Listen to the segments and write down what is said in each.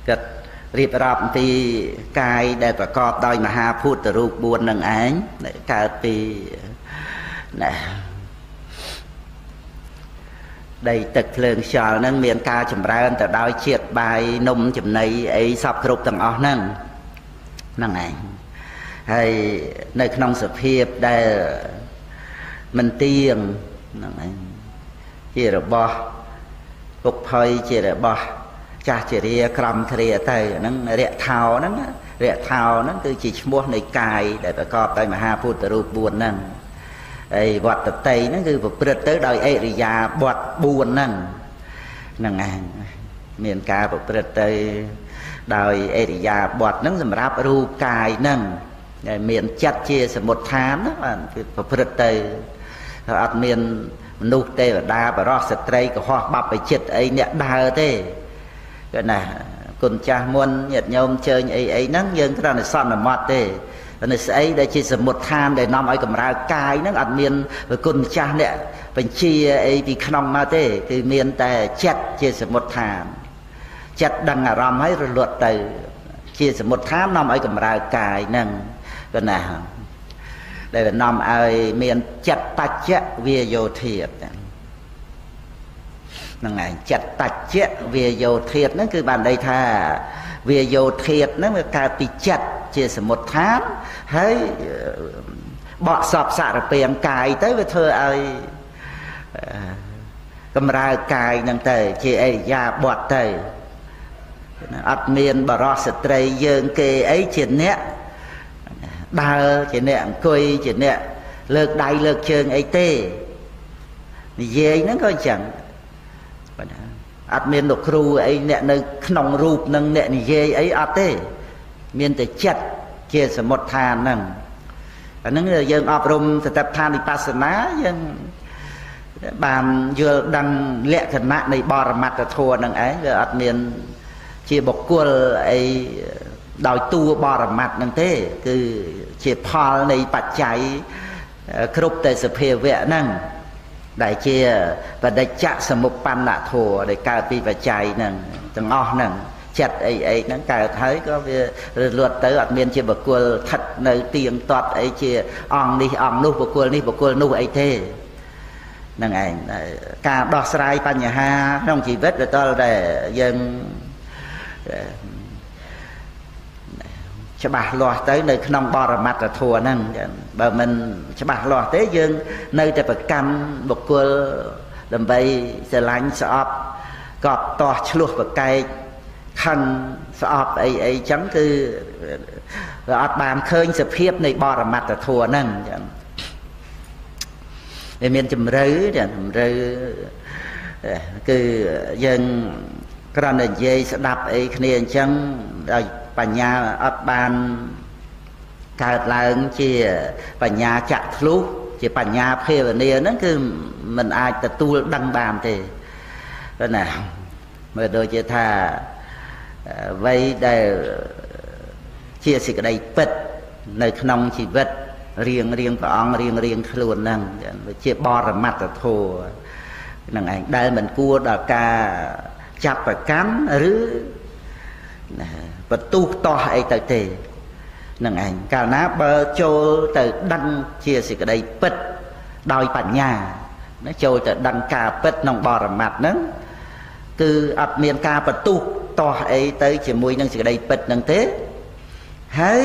គិតរៀបរាប់ពីកាយដែលប្រកបដោយមហាភូតរូប4នឹងឯងកើតពីណាដីទឹកភ្លើងខ្យល់ហ្នឹងមានការចម្រើនទៅដោយជាតិបាយនំចំណីអីសពគ្រប់ទាំងអស់ហ្នឹងឯងហើយនៅក្នុងសភាពដែលមិនទៀងហ្នឹងឯងជារបស់ពុកផុយជារបស់ចាស់ជារាក្រំគ្រាទៅហ្នឹងរយៈថោហ្នឹងគឺជាឈ្មោះនៃកាយដែលប្រកបដោយមហាភូតរូប4ហ្នឹងហើយវត្តតីហ្នឹងគឺប្រព្រឹត្តទៅដោយអិរិយាបថ4ហ្នឹងឯងមានការប្រព្រឹត្តទៅដោយអិរិយាបថហ្នឹងសម្រាប់រូបកាយហ្នឹងដែលមានចិត្តជាសមុដ្ឋានណាបាទគឺប្រព្រឹត្តទៅអត់មានមនុស្សទេវតាបរោះស្ត្រីកុហកបព្វជិតអីអ្នកដើរទេគឺណាគុណចាស់មុនញាតិញោមជើញអីហ្នឹងយើងគ្រាន់តែសន្មត់ទេនៅស្អីដែលជាសមុដ្ឋានដែលនាំឲ្យកម្រើកាយហ្នឹងអត់មានគុណចាស់អ្នកបញ្ជាអីពីក្នុងមកទេគឺមានតែចិត្តជាសមុដ្ឋានចិត្តដឹងអារម្មណ៍ហើយរលត់ទៅជាសមុដ្ឋាននាំឲ្យកម្រើកាយហ្នឹងគឺណាដែលនាំឲ្យមានចិត្តតច្ចៈវាយោធាតុហ្នឹងឯងចិត្តតច្ចៈវាយោធាតុហ្នឹងគឺបានន័យថាវាយោធាតុហ្នឹងវាកើតពីចិត្តជាសមុដ្ឋានហើយបកសពសារពាង្គកាយទៅវាធ្វើឲ្យកម្រើកាយហ្នឹងទៅជាអិរិយាបថទៅអត់មានបរោះស្ត្រីយើងគេអីជាអ្នកដើរជាអ្នកអង្គុយជាអ្នកលើកដៃលើកជើងអីទេនិយាយហ្នឹងក៏អញ្ចឹងអត់មានលោកគ្រូអីអ្នកនៅក្នុងរូបនឹងអ្នកនិយាយអីអត់ទេមានតែចិត្តជាសមុដ្ឋានហ្នឹងអាហ្នឹងយើងអប់រំសតិប្បដ្ឋានវិបស្សនាយើងបានយល់ដឹងលក្ខណៈនៃបរមត្តធម៌ហ្នឹងឯងវាអត់មានជាបុគ្គលអីដោយតួបរមត្តហ្នឹងទេគឺជាផលនៃបច្ច័យគ្រប់តែសភាវៈហ្នឹងដែលជាបដិច្ចសមុប្បណ្ណធម៌ដែលកើតពីបច្ច័យហ្នឹងទាំងអស់ហ្នឹងចិត្តអីហ្នឹងកើតហើយក៏វារលត់ទៅអត់មានជាបុគ្គលស្ថិតនៅទៀងទាត់អីជាអង្គនេះអង្គនោះបុគ្គលនេះបុគ្គលនោះអីទេហ្នឹងឯងការដោះស្រាយបញ្ហាក្នុងជីវិតទៅដល់តែយើងច្បាស់លាស់ទៅនៅក្នុងបរមត្តធម៌ហ្នឹងបើមិនច្បាស់លាស់ទេយើងនៅតែប្រកាន់បុគ្គលដើម្បីស្រឡាញ់ស្អប់កប់តោះឆ្លោះប្រកែកខឹងស្អប់អីចឹងគឺវាអត់បានឃើញសភាពនៃបរមត្តធម៌ហ្នឹងចឹងវាមានជំរឿគឺយើងគ្រាន់តែនិយាយស្ដាប់អីគ្នាអញ្ចឹងដោយបញ្ញាអត់បានកើតឡើងជាបញ្ញាចាក់ធ្លុះជាបញ្ញាភាវនាហ្នឹងគឺมันអាចទទួលដឹងបានទេព្រោះណាមើលដូចជាថាអ្វីដែលជាសេចក្តីពិតនៅក្នុងជីវិតរៀងព្រះអង្គរៀងខ្លួនហ្នឹងវាជាបរមត្តធម៌ហ្នឹងឯងដែលមិនគួរដល់ការចាប់ប្រកាន់ឬបន្ទុះតោះអីទៅទេនឹងឯងកាលណាបើចូលទៅដឹងជាសេចក្តីពិតដោយបញ្ញាណាចូលទៅដឹងការពិតក្នុងបរមត្តហ្នឹងគឺអត់មានការបន្ទុះតោះអីទៅជាមួយនឹងសេចក្តីពិតហ្នឹងទេហើយ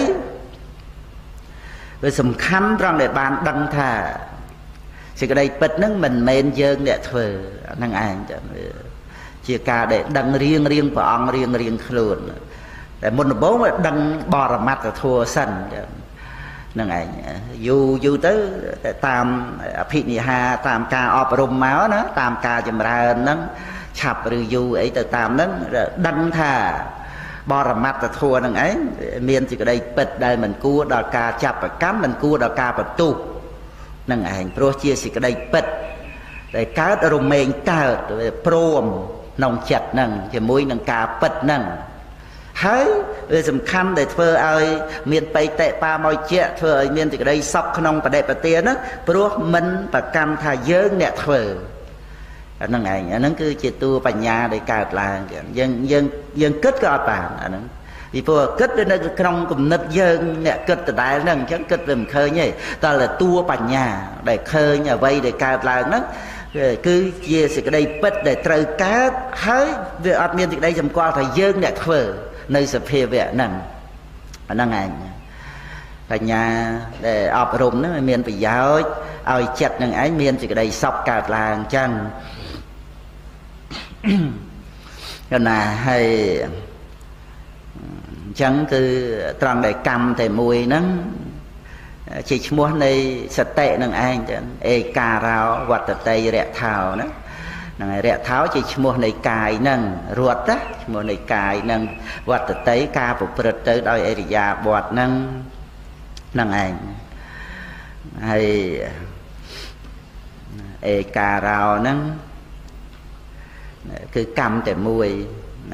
វាសំខាន់ត្រង់ដែលបានដឹងថាសេចក្តីពិតហ្នឹងមិនមែនយើងអ្នកធ្វើហ្នឹងឯងជាការដែលដឹងរៀងព្រះអង្គរៀងខ្លួនតែមុនដំបូងដឹងបរមត្តធម៌សិនហ្នឹងឯងយូរទៅតាមអភិនិហាតាមការអប់រំមកណាតាមការចម្រើនហ្នឹងឆាប់ឬយូរអីទៅតាមហ្នឹងដឹងថាបរមត្តធម៌ហ្នឹងឯងមានសេចក្តីពិតដែលមិនគួរដល់ការចាប់ប្រកាន់មិនគួរដល់ការបន្ទុះហ្នឹងឯងព្រោះជាសេចក្តីពិតដែលកើតរមែងកើតព្រមក្នុងចិត្តហ្នឹងជាមួយនឹងការពិតហ្នឹងហើយវាសំខាន់ដែលធ្វើឲ្យមានបៃតិបាមកជាធ្វើឲ្យមានសេចក្តីសុខក្នុងបដិបទាហ្នឹងព្រោះមិនប្រកាន់ថាយើងអ្នកធ្វើ năng ảnh nó cứ chỉ tu bành nhà để cạt là dân kết có bản vì vừa kết đến trong cùng nứt dân nè kết từ đại nâng chắc kết về khơi nhỉ ta là tua bành nhà để khơi nhà vây để cạt là nó cứ chia sự cái đây bất để trời cá hới việc ở miền thì đây dầm qua thời dân nè khờ nơi sập phê về năng ảnh bành nhà để ọp rùm nó miền phải giáo ai chặt năng ấy miền thì cái đây sọc cạt làng chân cho là hay chẳng cứ tròn để cầm thì mùi nó chỉ muốn đây sạch tệ năng anh ê cà rào vật tây rẹ thảo đó năng rẹ tháo chỉ muốn này cài năng ruột đó muốn này cài năng vật tây ca phục vật tới đôi ê già bọt năng năng anh hay ê cà rào năng cứ cầm để mùi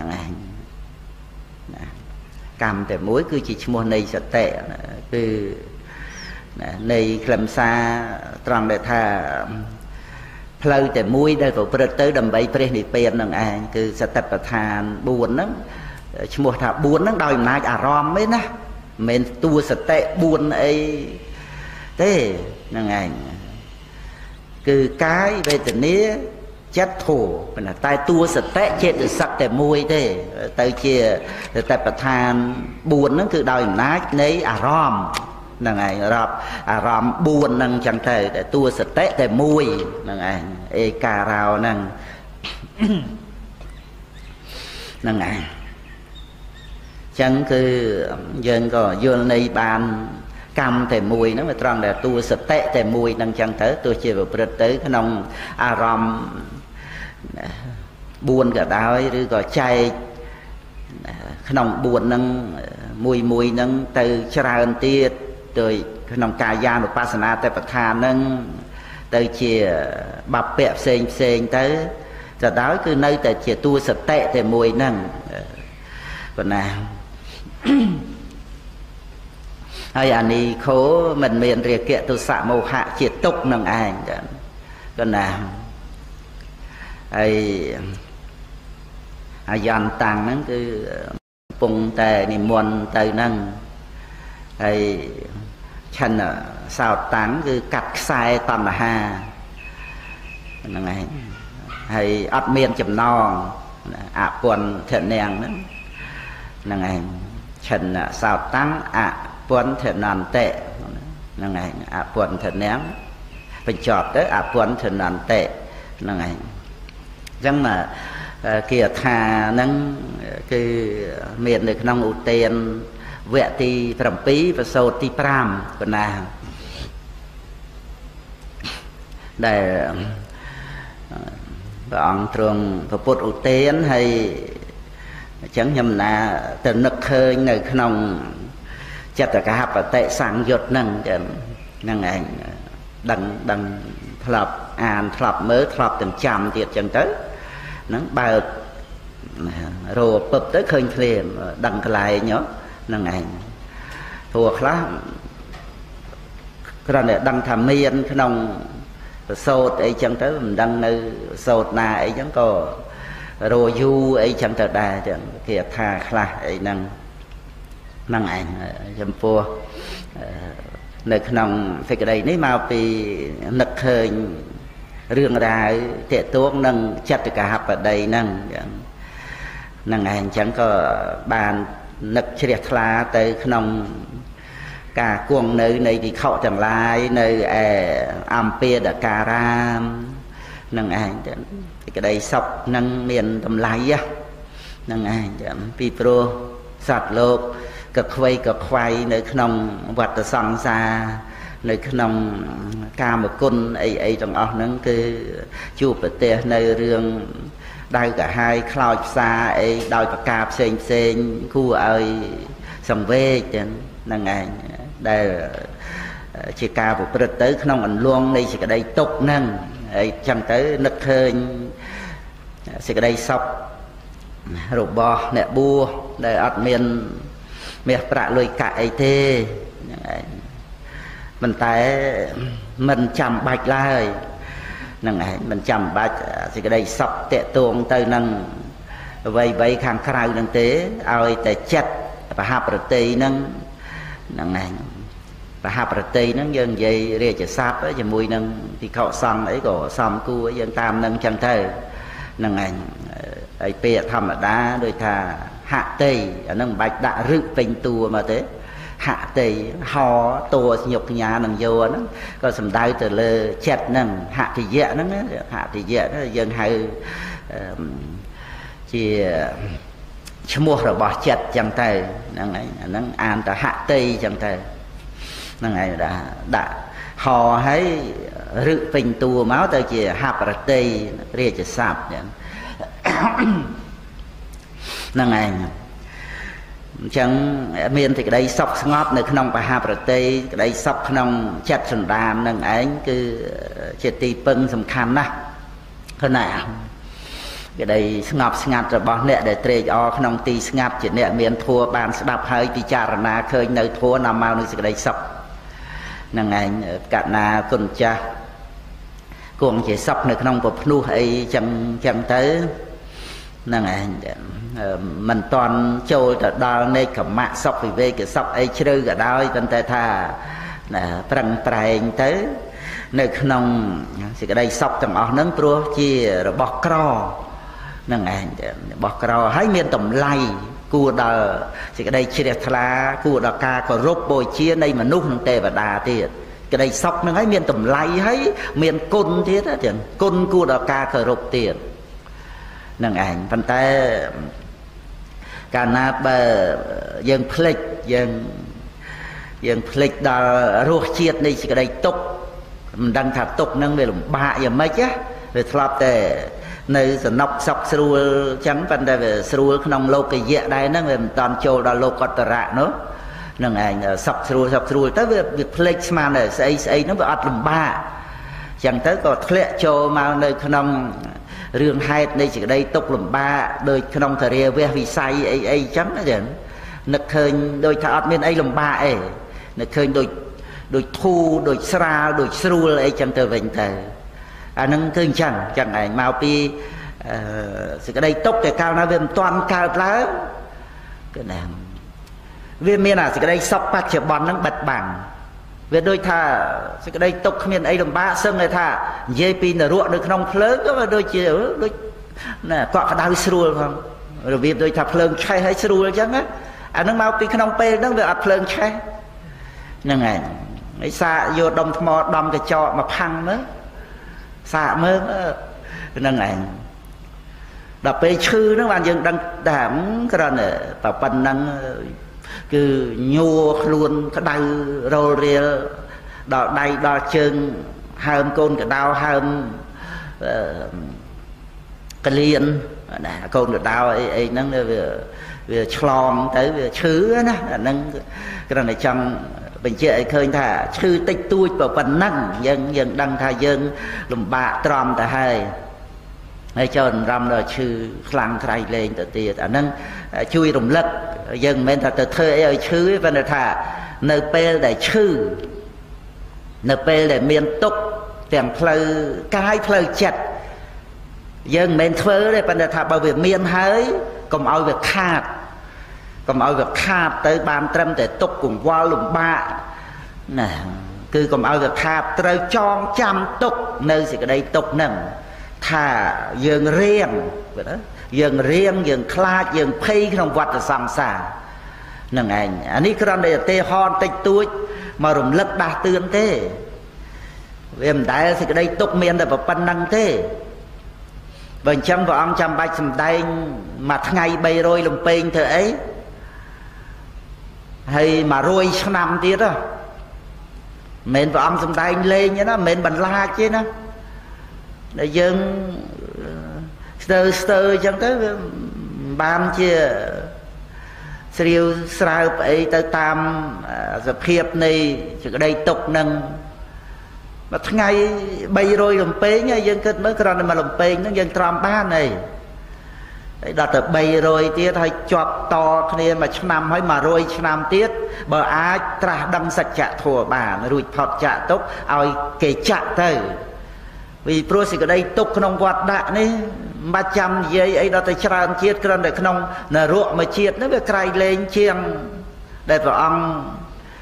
cầm để muối cứ chỉ mua này sẽ tệ cứ này làm xa tròn để thà phơi để muối đây vào bờ tới đầm bay pre này pen năng anh cứ sẽ tập than buồn lắm mua thà buồn nó đòi nãy rom ấy nè mình tua sẽ tệ buồn ấy thế năng anh cứ cái về tình nghĩa chất thổ là tai tua sạch té chết được sạch để môi thế tới chia tại bậc than buồn nó cứ đòi nát lấy rom là ngày rom buồn năng chẳng thể để tua sạch té để môi là ngày e cà rào năng là ngày chẳng cứ dân có vô này bàn cầm thì mùi nó mà tròn là tua sạch té thì mùi năng chẳng thể tôi chia vào bật tới cái nông rom buồn cả đói rồi có chay nông buồn nâng mùi nâng từ tràn tiết rồi nông cà gia một pasana tại bậc thang nâng từ chia bập bẹp xên tới rồi đói cứ nơi tại chia tua sạch tệ thì mùi nâng còn nào hay anh đi khổ mình miền rìa kia tôi xạ màu hạ chia tục nâng ai còn nào ai dàn tăng nó cứ bùng tề niệm muôn từ nâng ai chân sao tán cứ cắt sai toàn là ha nâng ấy hay ấp miên chùm non quần thiện nèng đó nâng ấy chân sao tán quần thiện nàn tệ nâng ấy quần thiện nén phải chọt tới quần thiện nàn tệ nâng ấy chẳng mà kia thà nâng cái miền được nông ưu tiên vẹn thì phẩm phí và sâu thì pram còn nào để bọn thường và bột ưu tiên hay chẳng nhầm là từ nực hơi người nông chắc là cả hạp và tệ sáng dột nâng nâng ảnh đằng thọp thọp mới thọp từng trăm tiệt chân tới nó bao rồi bập tới khơi liền đằng lại nhớ nâng ảnh thuộc lắm còn để đăng thầm miên cái nông sốt ấy chẳng tới mình đăng nơi sốt na ấy chẳng có rồi du ấy chẳng tới đà chẳng kia tha khla ấy nâng ảnh chấm pua nơi cái nông phải cái đây nếu mà vì nực hơi riêng ra thể tốt nâng chặt cả hạp ở đây nâng ảnh chẳng có bàn nực triệt lá tới nông cả cuồng nơi này thì khẩu chẳng lai nơi ampere đã cà ram nâng ảnh cái đây sọc nâng miền tầm lai á nâng ảnh pi pro sạt lột cực khoai nơi nông vật ở song xa nơi nông ca một côn ấy trong óc nó cứ chụp ở tè nơi riêng đau cả hai khơi xa ấy đau cả cạp xên khu ơi sòng về chân năng ngày đây chỉ ca một bữa tới nông ảnh luôn đây chỉ cái đây tục nâng ấy chẳng tới nực hơi chỉ cái đây sọc rồi bò nè bua đây ở miền bạ lùi cãi thế mình tại mình chầm bạch lại នឹងឯងមិនចាំបាច់សេចក្តីសុខតេតួងទៅនឹងអ្វីខាងក្រៅនឹងទេឲ្យតែចិត្តបហប្រតិនឹងឯងបហប្រតិនឹងយើងនិយាយរាជស័ព្ទជាមួយនឹងភិក្ខុសង្ឃអីក៏សំគួរយើងតាមនឹងចឹងទៅនឹងឯងហើយពាក្យធម្មតាដូចថាហតិអានឹងមិនបាច់ដាក់រឹកពេញតួមកទេហតិហតួញុកញ្ញានឹងយោហ្នឹងក៏សំដៅទៅលើចិត្តហ្នឹងហតិយៈហ្នឹងហតិយៈយើងហៅជាឈ្មោះរបស់ចិត្តចឹងទៅហ្នឹងឯងអាហ្នឹងអានទៅហតិចឹងទៅហ្នឹងឯងដាក់ហហើយរឹកពេញតួមកទៅជាហប្រតិរាជស័ព្ទចឹងហ្នឹងឯងអញ្ចឹងមានសេចក្តីសុខស្ងប់នៅក្នុងបហប្រតិក្តីសុខក្នុងចិត្តសន្តាននឹងឯងគឺជាទីពឹងសំខាន់ណាស់ឃើញណាក្តីស្ងប់ស្ងាត់របស់អ្នកដែលត្រេកអរក្នុងទីស្ងាត់ជាអ្នកមានធัวបានស្ដាប់ហើយពិចារណាឃើញនៅធัวនាំមកនឹងសេចក្តីសុខនឹងឯងកណាគុណចាស់គង់ជាសុខនៅក្នុងពភ្នោះអីចឹងទៅហ្នឹងឯងមិនតន់ចូលទៅដល់នេកមៈសុខវិវេកសុខអីជ្រៅក៏ដោយប៉ុន្តែថាប្រឹងប្រែងទៅនៅក្នុងសេចក្តីសុខទាំងអស់ហ្នឹងព្រោះជារបស់ក្រហ្នឹងឯងរបស់ក្រហើយមានតម្លៃគួរដល់សេចក្តីជ្រះថ្លាគួរដល់ការគោរពបូជានៃមនុស្សនិងទេវតាទៀតក្តីសុខហ្នឹងហើយមានតម្លៃហើយមានគុណទៀតចឹងគុណគួរដល់ការគោរពទៀតនឹងឯងប៉ុន្តែកាលណាបើយើងភ្លេចយើងភ្លេចដល់រសជាតិនៃសេចក្តីទុក្ខមិនដឹងថាទុក្ខហ្នឹងវាលំបាកយ៉ាងម៉េចវាធ្លាប់តែនៅសំណុកសុខស្រួលអញ្ចឹងប៉ុន្តែវាស្រួលក្នុងលោកយៈដែរហ្នឹងវាមិនតាន់ចូលដល់លោកតរៈនោះនឹងឯងសុខស្រួលទៅវាភ្លេចស្មានតែស្អីហ្នឹងវាអត់លំបាកអញ្ចឹងទៅក៏ធ្លាក់ចូលមកនៅក្នុងរឿងហេតុនៃសេចក្តីទុក្ខលំបាកដូចក្នុងទរាវះវិស័យអីអញ្ចឹងណាចឹងនឹកឃើញដូចថាអត់មានអីលំបាកអីនឹកឃើញដូចធូរដូចស្រាលដូចស្រួលអីចឹងទៅវិញទៅអានឹងគឺអញ្ចឹងឯងមកពីសេចក្តីទុក្ខតែកាលណាវាមិនទាន់កើតឡើងគឺណាវាមានអាសេចក្តីសុខបច្ចុប្បន្នហ្នឹងបិទបាំងវាដូចថាសេចក្តីទុក្ខគ្មានអីលំបាកសឹងតែថានិយាយពីនរកនៅក្នុងភ្លើងក៏ដូចជាដូចណាកក់ក្ដៅស្រួលផងរបៀបដូចថាភ្លើងឆេះឲ្យស្រួលអញ្ចឹងណាអានឹងមកពីក្នុងពេលហ្នឹងវាអត់ភ្លើងឆេះហ្នឹងឯងហើយសាកយកដុំថ្មដំកញ្ចក់មកផាំងមើលសាកមើលហ្នឹងឯងដល់ពេលឈឺហ្នឹងបានយើងដឹងថាគ្រាន់តែប៉ុណ្ណឹងគឺញ័រខ្លួនក្តៅរលរៀលដល់ដៃដល់ជើងហើមកូនកដោហើមកលៀនណាកូនកដោអីហ្នឹងវាឆ្លងទៅវាឈឺណាអាហ្នឹងគ្រាន់តែចង់បញ្ជាក់ឲ្យឃើញថាឈឺតិចតួចប៉ុណ្ណឹងយើងដឹងថាយើងលំបាកទ្រាំទៅហើយចូលរំដល់ឈឺខ្លាំងក្រៃលែងទៅទៀតអាហ្នឹងជួយរំលឹកយើងមិនមែនថាទៅធ្វើអីឲ្យឈឺទេប៉ុន្តែថានៅពេលដែលឈឺនៅពេលដែលមានទុក្ខទាំងផ្លូវកាយផ្លូវចិត្តយើងមិនមែនធ្វើទេប៉ុន្តែថាបើវាមានហើយកុំឲ្យវាខាតទៅបានត្រឹមតែទុក្ខកង្វល់លំបាកណាគឺកុំឲ្យវាខាតត្រូវចងចាំទុក្ខនៅសេចក្តីទុក្ខហ្នឹងថាយើងរៀងយើងខ្លាចយើងភ័យក្នុងវដ្តសង្សារហ្នឹងឯងអានេះគ្រាន់តែឧទាហរណ៍តិចតួចមករំលឹកដាស់តឿនទេវាមិនដែលសេចក្តីទុក្ខមានតែប៉ុណ្្នឹងទេបើអញ្ចឹងព្រះអង្គចាំបាច់សម្ដែងមួយថ្ងៃ300លំពេងធ្វើអីហើយ100ឆ្នាំទៀតហ៎មិនមែនព្រះអង្គសម្ដែងលេងទេណាមិនមែនបន្លាចទេណាដែលយើងស្ទើរអញ្ចឹងទៅវាបានជាស្រាវស្រើបអីទៅតាមសភាពនៃសេចក្តីទុក្ខនឹងមួយថ្ងៃ300លំពេងហើយយើងគិតមើលគ្រាន់តែមួយលំពេងហ្នឹងយើងទ្រាំបានហើយដល់ទៅ300ទៀតហើយជាប់តគ្នាមួយឆ្នាំហើយ100ឆ្នាំទៀតបើអាចត្រាស់ដឹងសច្ចធម៌បានរួចផុតចាកទុក្ខឲ្យគេចាក់ទៅ vì pro sẽ có đây tục trong quạt đạ này ba trăm giây ấy đó tới tràn chiết cần để không là ruộng mà chiết nó về cày lên chiêng để vào ông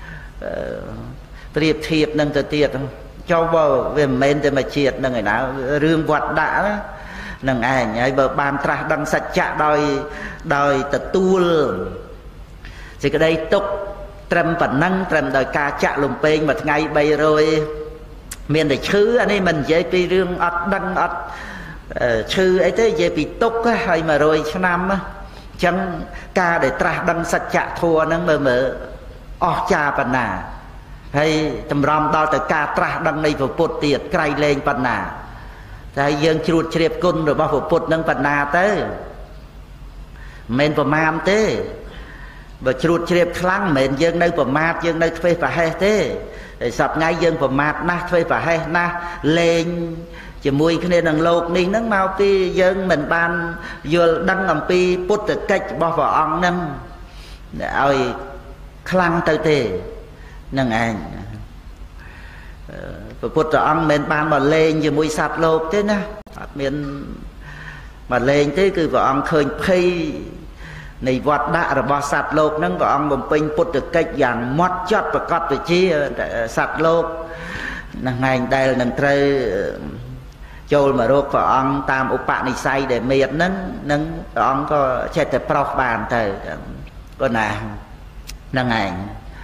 tiệp thiệp nâng từ tiệt cho vào về men để mà chiết là người nào rương quạt đạ nâng ảnh ấy bờ bàn tra đăng sạch chạ đòi tật tu thì cái đây tục trầm phần năng trầm đòi ca chạ lùng bên mà ngay bây rồi miền để chữ anh ấy mình dễ bị rương ớt đăng ớt chữ ấy thế dễ bị tục hay mà rồi cho năm chẳng ca để tra đăng sạch chạ thua nâng mở cha phần nà hay tầm rõm đó từ ca tra đăng này vào bột tiệt cày lên phần nà tại dương chuột chẹp côn rồi bao phủ nâng phần nà tới men vào mam thế và chuột chẹp khăng men dương nơi vào mát dương nơi phê và hay thế sập ngay dương vào mát na phê và hay na lên chỉ mùi cái này đằng lột đi nâng mau pi dương mình ban vừa đăng làm pi put từ cách bao vào ong nâng ơi khăng tới thế nâng anh và Phật ra ông mình ban mà lên như mũi sạt lột thế nè mình mà lên thế cứ vợ ông khơi phi này vọt đạ rồi bỏ sạt lột nâng vợ ông bầm pin Phật được cách dạng mót chót và cọt về chi sạt lột nâng ngành đây là nâng trời châu mà rốt vợ ông tam ốp bạn này say để miệt nâng vợ ông có chết từ prof bàn thời con nào nâng ngành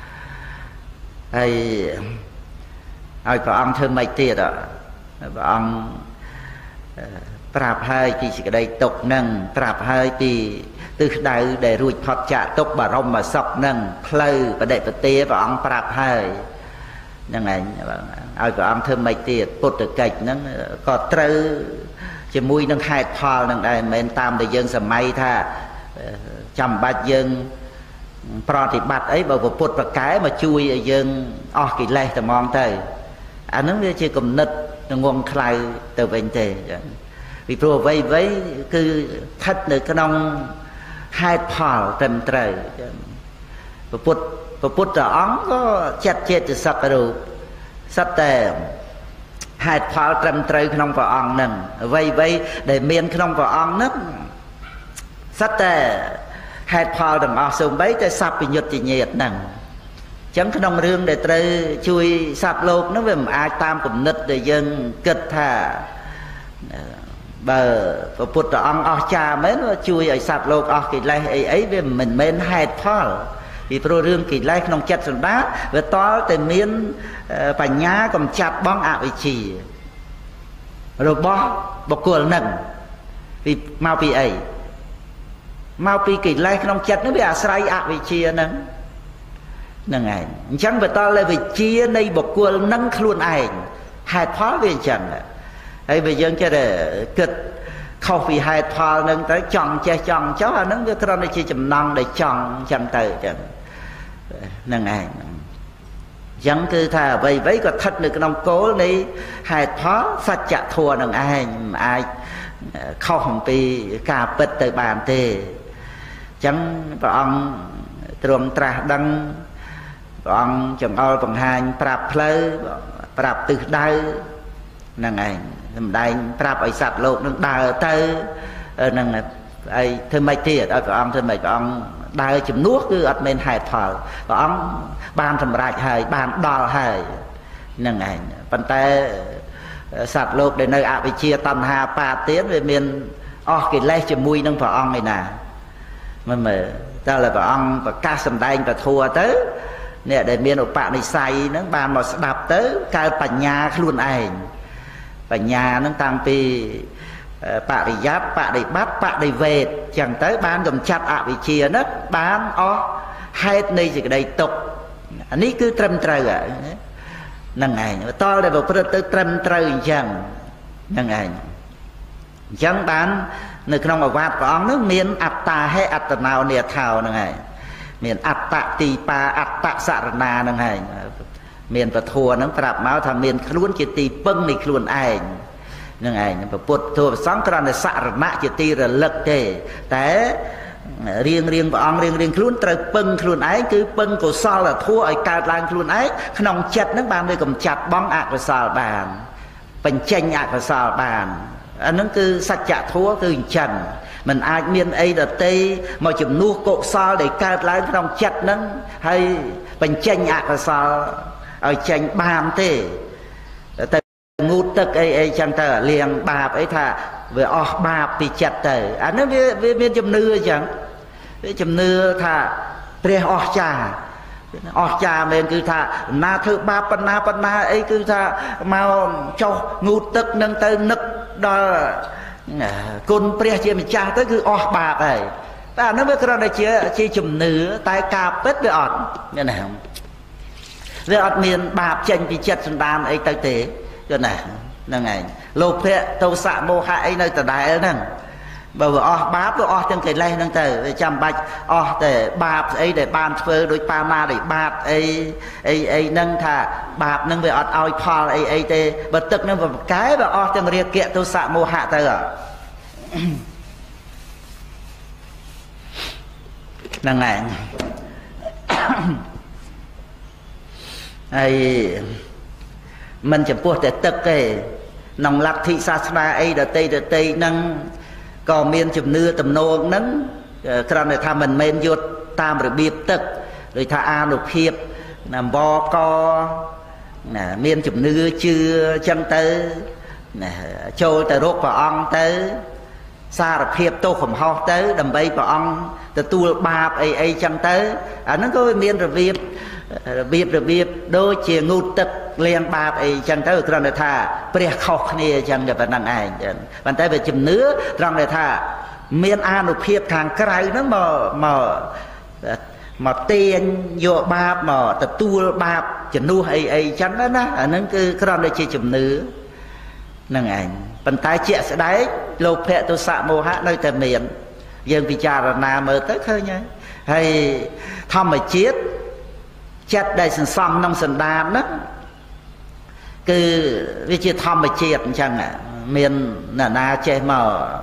hay ai vợ ông thơm mấy tiệt ạ vợ ông prap hơi thì cái đây tục nâng prap hơi thì từ đầu để ruột thoát trả tục bà rong mà sọc nâng pleu và để vật tía vợ ông prap hơi nâng này ai vợ ông thơm mấy tiệt bột được kịch nâng có trâu chỉ mùi nâng hai thò nâng đây mình tam để dân sầm may tha chầm bát dân pro thì bát ấy bảo bột và cái mà chui ở dân kỳ lệ tầm mong tới anh nói chỉ cầm nứt ngon khai từ bên thế vì pro vây với cứ thắt được cái nông hai phò trầm trời và put ở ống có chặt chết từ sắp rồi sắp tè hai phò trầm trời cái nông vào ong nè vây để miền cái nông vào ong nấc sắp tè hai phò đằng ở sông bấy tới sắp bị nhật thì nhiệt nè chẳng cái nông rương để trời chui sạt lột nó về ai tam cũng nứt để dân kịch thà bờ và Phật ra ông cha mấy nó chui ở sạt lột kỳ lai ấy về mình men hai phò vì pro rương kỳ lai nông chặt sườn đá về to từ miền bản nhá còn chặt bóng ạ vị chỉ rồi bó cuộn nặng vì mau bị ấy mau bị kỳ lai nông chặt nó bị say ạ vị chỉ nặng nâng ảnh chẳng phải ta lại phải chia này một cuộn nâng luôn ảnh hai phó về chẳng hay bây giờ cho để kịch không vì hai phó nâng tới chọn che chọn cháu là nâng cái con này chỉ chùm non để chọn chẳng từ chẳng nâng ảnh chẳng cứ thà vậy vậy có thật được cái nông cố này hai phó phát chạ thua nâng ảnh ai không bị cả bật từ bàn tê chẳng có ông trường tra đăng còn chồng ơi bằng hành prap pleu prap từ đây nâng ảnh đây prap ở sạt lột nâng đào tới nâng ấy thêm mấy tiệt ở ông thêm mấy ông đào chấm nuốt cứ ở bên hải thảo và ông ban thầm rạch hơi ban đo hơi nâng ảnh bàn tay sạt lột để nơi ạ bị chia tầm hà ba tiếng về miền cái lê chấm mùi nâng vào ông này nè mà ta là vào ông và ca sầm đai và thua tới nè để miền ở bạn này say nó bàn mà đạp tới cái bản nhà luôn ảnh bản nhà nó tăngពីbạn đi giáp bạn đi bắt bạn đi về chẳng tới ban cầm chặt ạ bị chia nó bán hết này chỉ cái đây tục anh ấy cứ trầm trời ạ nâng ảnh to để vào tới trầm trời chẳng nâng ảnh chẳng bán nơi trong ở vạt của ông nước miền ạt ta hay ạt nào nè thảo nâng ảnh miền ạt tạ tì pa ạt tạ sạ na nâng hành miền và thua nâng prap máu thà miền luôn chỉ tì bưng này luôn ảnh nâng ảnh và bột thua sáng tròn là sạ na chỉ tì là lực thế té riêng và ông riêng luôn trời bưng luôn ấy cứ bưng của sao là thua ở cao lang luôn ấy nòng chặt nước bàn đây cầm chặt bóng ạt và sao bàn បញ្ចេញអកុសលបានអាហ្នឹងគឺសច្ចធម៌គឺអញ្ចឹងមិនអាចមានអីដទៃមកជំនួសកុសលដែលកើតឡើងក្នុងចិត្តហ្នឹងហើយបញ្ចេញអកុសលឲ្យចេញបានទេតែងូតទឹកអីចឹងទៅលាងបាបអីថាវាអស់បាបពីចិត្តទៅអាហ្នឹងវាមានជំនឿអញ្ចឹងវាជំនឿថាព្រះអស្ចារ្យមែនគឺថាណាធ្វើបាបបណ្ណាអីគឺថាមកចុះងូតទឹកនឹងទៅនឹកដល់គុណព្រះជាម្ចាស់ទៅគឺអស់បាបហើយតែអានោះវាគ្រាន់តែជាជំនឿតែការពិតវាអត់ណាវាអត់មានបាបចេញពីចិត្តសន្តានអីទៅទេយល់ណាហ្នឹងឯងលោភៈទោសៈមោហៈអីនៅដដែលហ្នឹងបើវាអស់បាបវាអស់ទាំងកិលេសហ្នឹងទៅវាចាំបាច់អស់តែបាបស្អីដែលបានធ្វើដោយបាមាដោយបាបអីហ្នឹងថាបាបហ្នឹងវាអត់ឲ្យផលអីទេបើទឹកហ្នឹងវាប្រកែវាអស់ទាំងរាគៈទោសៈមោហៈទៅហ្នឹងឯងហើយមិនចំពោះតែទឹកទេក្នុងលទ្ធិសាសនាអីដតីហ្នឹងក៏មានជំនឿទំនោរហ្នឹងគ្រាន់តែថាមិនមែនយកតាមរបៀបទឹកដូចថាអានុភាពណាំបកណាមានជំនឿជឿអញ្ចឹងទៅណាចូលទៅរកព្រះអង្គទៅសារភាពទោសកំហុសទៅដើម្បីព្រះអង្គទទួលបាបអីអញ្ចឹងទៅអាហ្នឹងក៏មានរបៀបដូចជាងូតទឹកលាងបាបអីចឹងទៅគ្រាន់តែថាព្រះខុសគ្នាចឹងតែប៉ុណ្្នឹងឯងប៉ុន្តែវាជំនឿត្រង់ដែលថាមានអានុភាពខាងក្រៅហ្នឹងមកទាញយកបាបមកទទួលបាបជំនួសអីចឹងណាអាហ្នឹងគឺគ្រាន់តែជាជំនឿហ្នឹងឯងប៉ុន្តែជាក់ស្ដែងលោភៈទោសៈមោហៈនៅតែមានយើងពិចារណាមើលទៅឃើញហើយធម្មជាតិចិត្តដែលសន្សំក្នុងសន្តានហ្នឹងគឺវាជាធម្មជាតិអញ្ចឹងមានអ្នកណាចេះម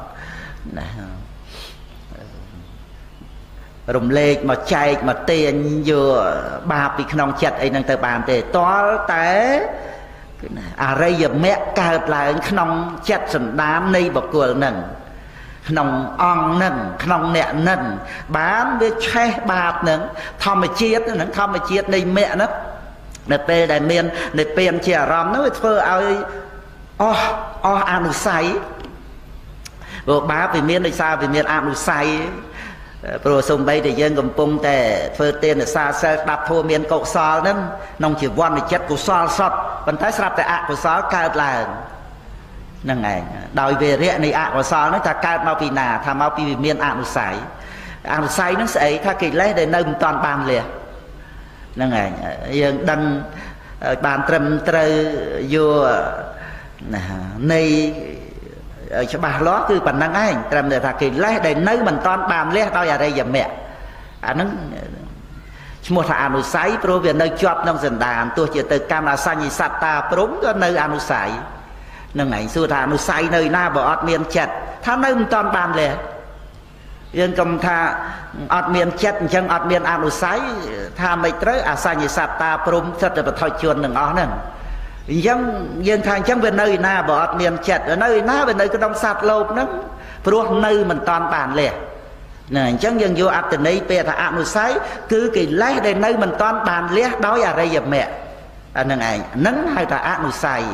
ករំលែកមកចែកមកទាញយកបាបពីក្នុងចិត្តអីហ្នឹងទៅបានទេទាល់តែអរិយមគ្គកើតឡើងក្នុងចិត្តសន្តាននៃបុគ្គលហ្នឹងក្នុងអង្គហ្នឹងក្នុងអ្នកហ្នឹងបានវាឆេះបាបហ្នឹងធម្មជាតិហ្នឹងធម្មជាតិនៃមគ្គហ្នឹងនៅពេលដែលមាននិព្វានជាអារម្មណ៍នោះវាធ្វើឲ្យអស់អនុស្ស័យព្រោះបាបវាមានដោយសារវាមានអនុស្ស័យព្រោះសំបីតែយើងកំពុងតែធ្វើទានសាសិលស្ដាប់ធម៌មានកុសលហ្នឹងក្នុងជីវ័នចិត្តកុសលសុទ្ធប៉ុន្តែស្រាប់តែអកុសលកើតឡើងហ្នឹងឯងដោយវេរៈនៃអកុសលហ្នឹងថាកើតមកពីណាថាមកពីវាមានអនុស្ស័យហ្នឹងស្អីថាកិលេសដែលនៅមិនតាន់បានលះហ្នឹងឯងយើងដឹងបានត្រឹមត្រូវយកនៃច្បាស់លាស់គឺប៉ុណ្្នឹងឯងត្រឹមតែថាកិលេសដែលនៅមិនតាន់បានលះដោយអរិយមគ្គអាហ្នឹងឈ្មោះថាអនុស្ស័យព្រោះវានៅជាប់ក្នុងសន្តានទោះជាទៅកម្មអសញ្ញសត្តាព្រំក៏នៅអនុស្ស័យហ្នឹងឯងសួរថាអនុស្ស័យនៅណាបើអត់មានចិត្តថានៅមិនតាន់បានលះយើងកុំថាអត់មានចិត្តអញ្ចឹងអត់មានអនុស្ស័យថាមិនត្រូវអសញ្ញសត្តាព្រំសិទ្ធិបថុជនទាំងអស់ហ្នឹងអញ្ចឹងយើងថាអញ្ចឹងវានៅណាបើអត់មានចិត្តនៅណាវានៅក្នុងសត្វលោកហ្នឹងព្រោះនៅមិនតាន់បានលះណាអញ្ចឹងយើងយកអត្តន័យពេលថាអនុស្ស័យគឺកិលេសដែលនៅមិនតាន់បានលះដោយអរិយមគ្គអាហ្នឹងឯងហ្នឹងហៅថាអនុស្ស័យ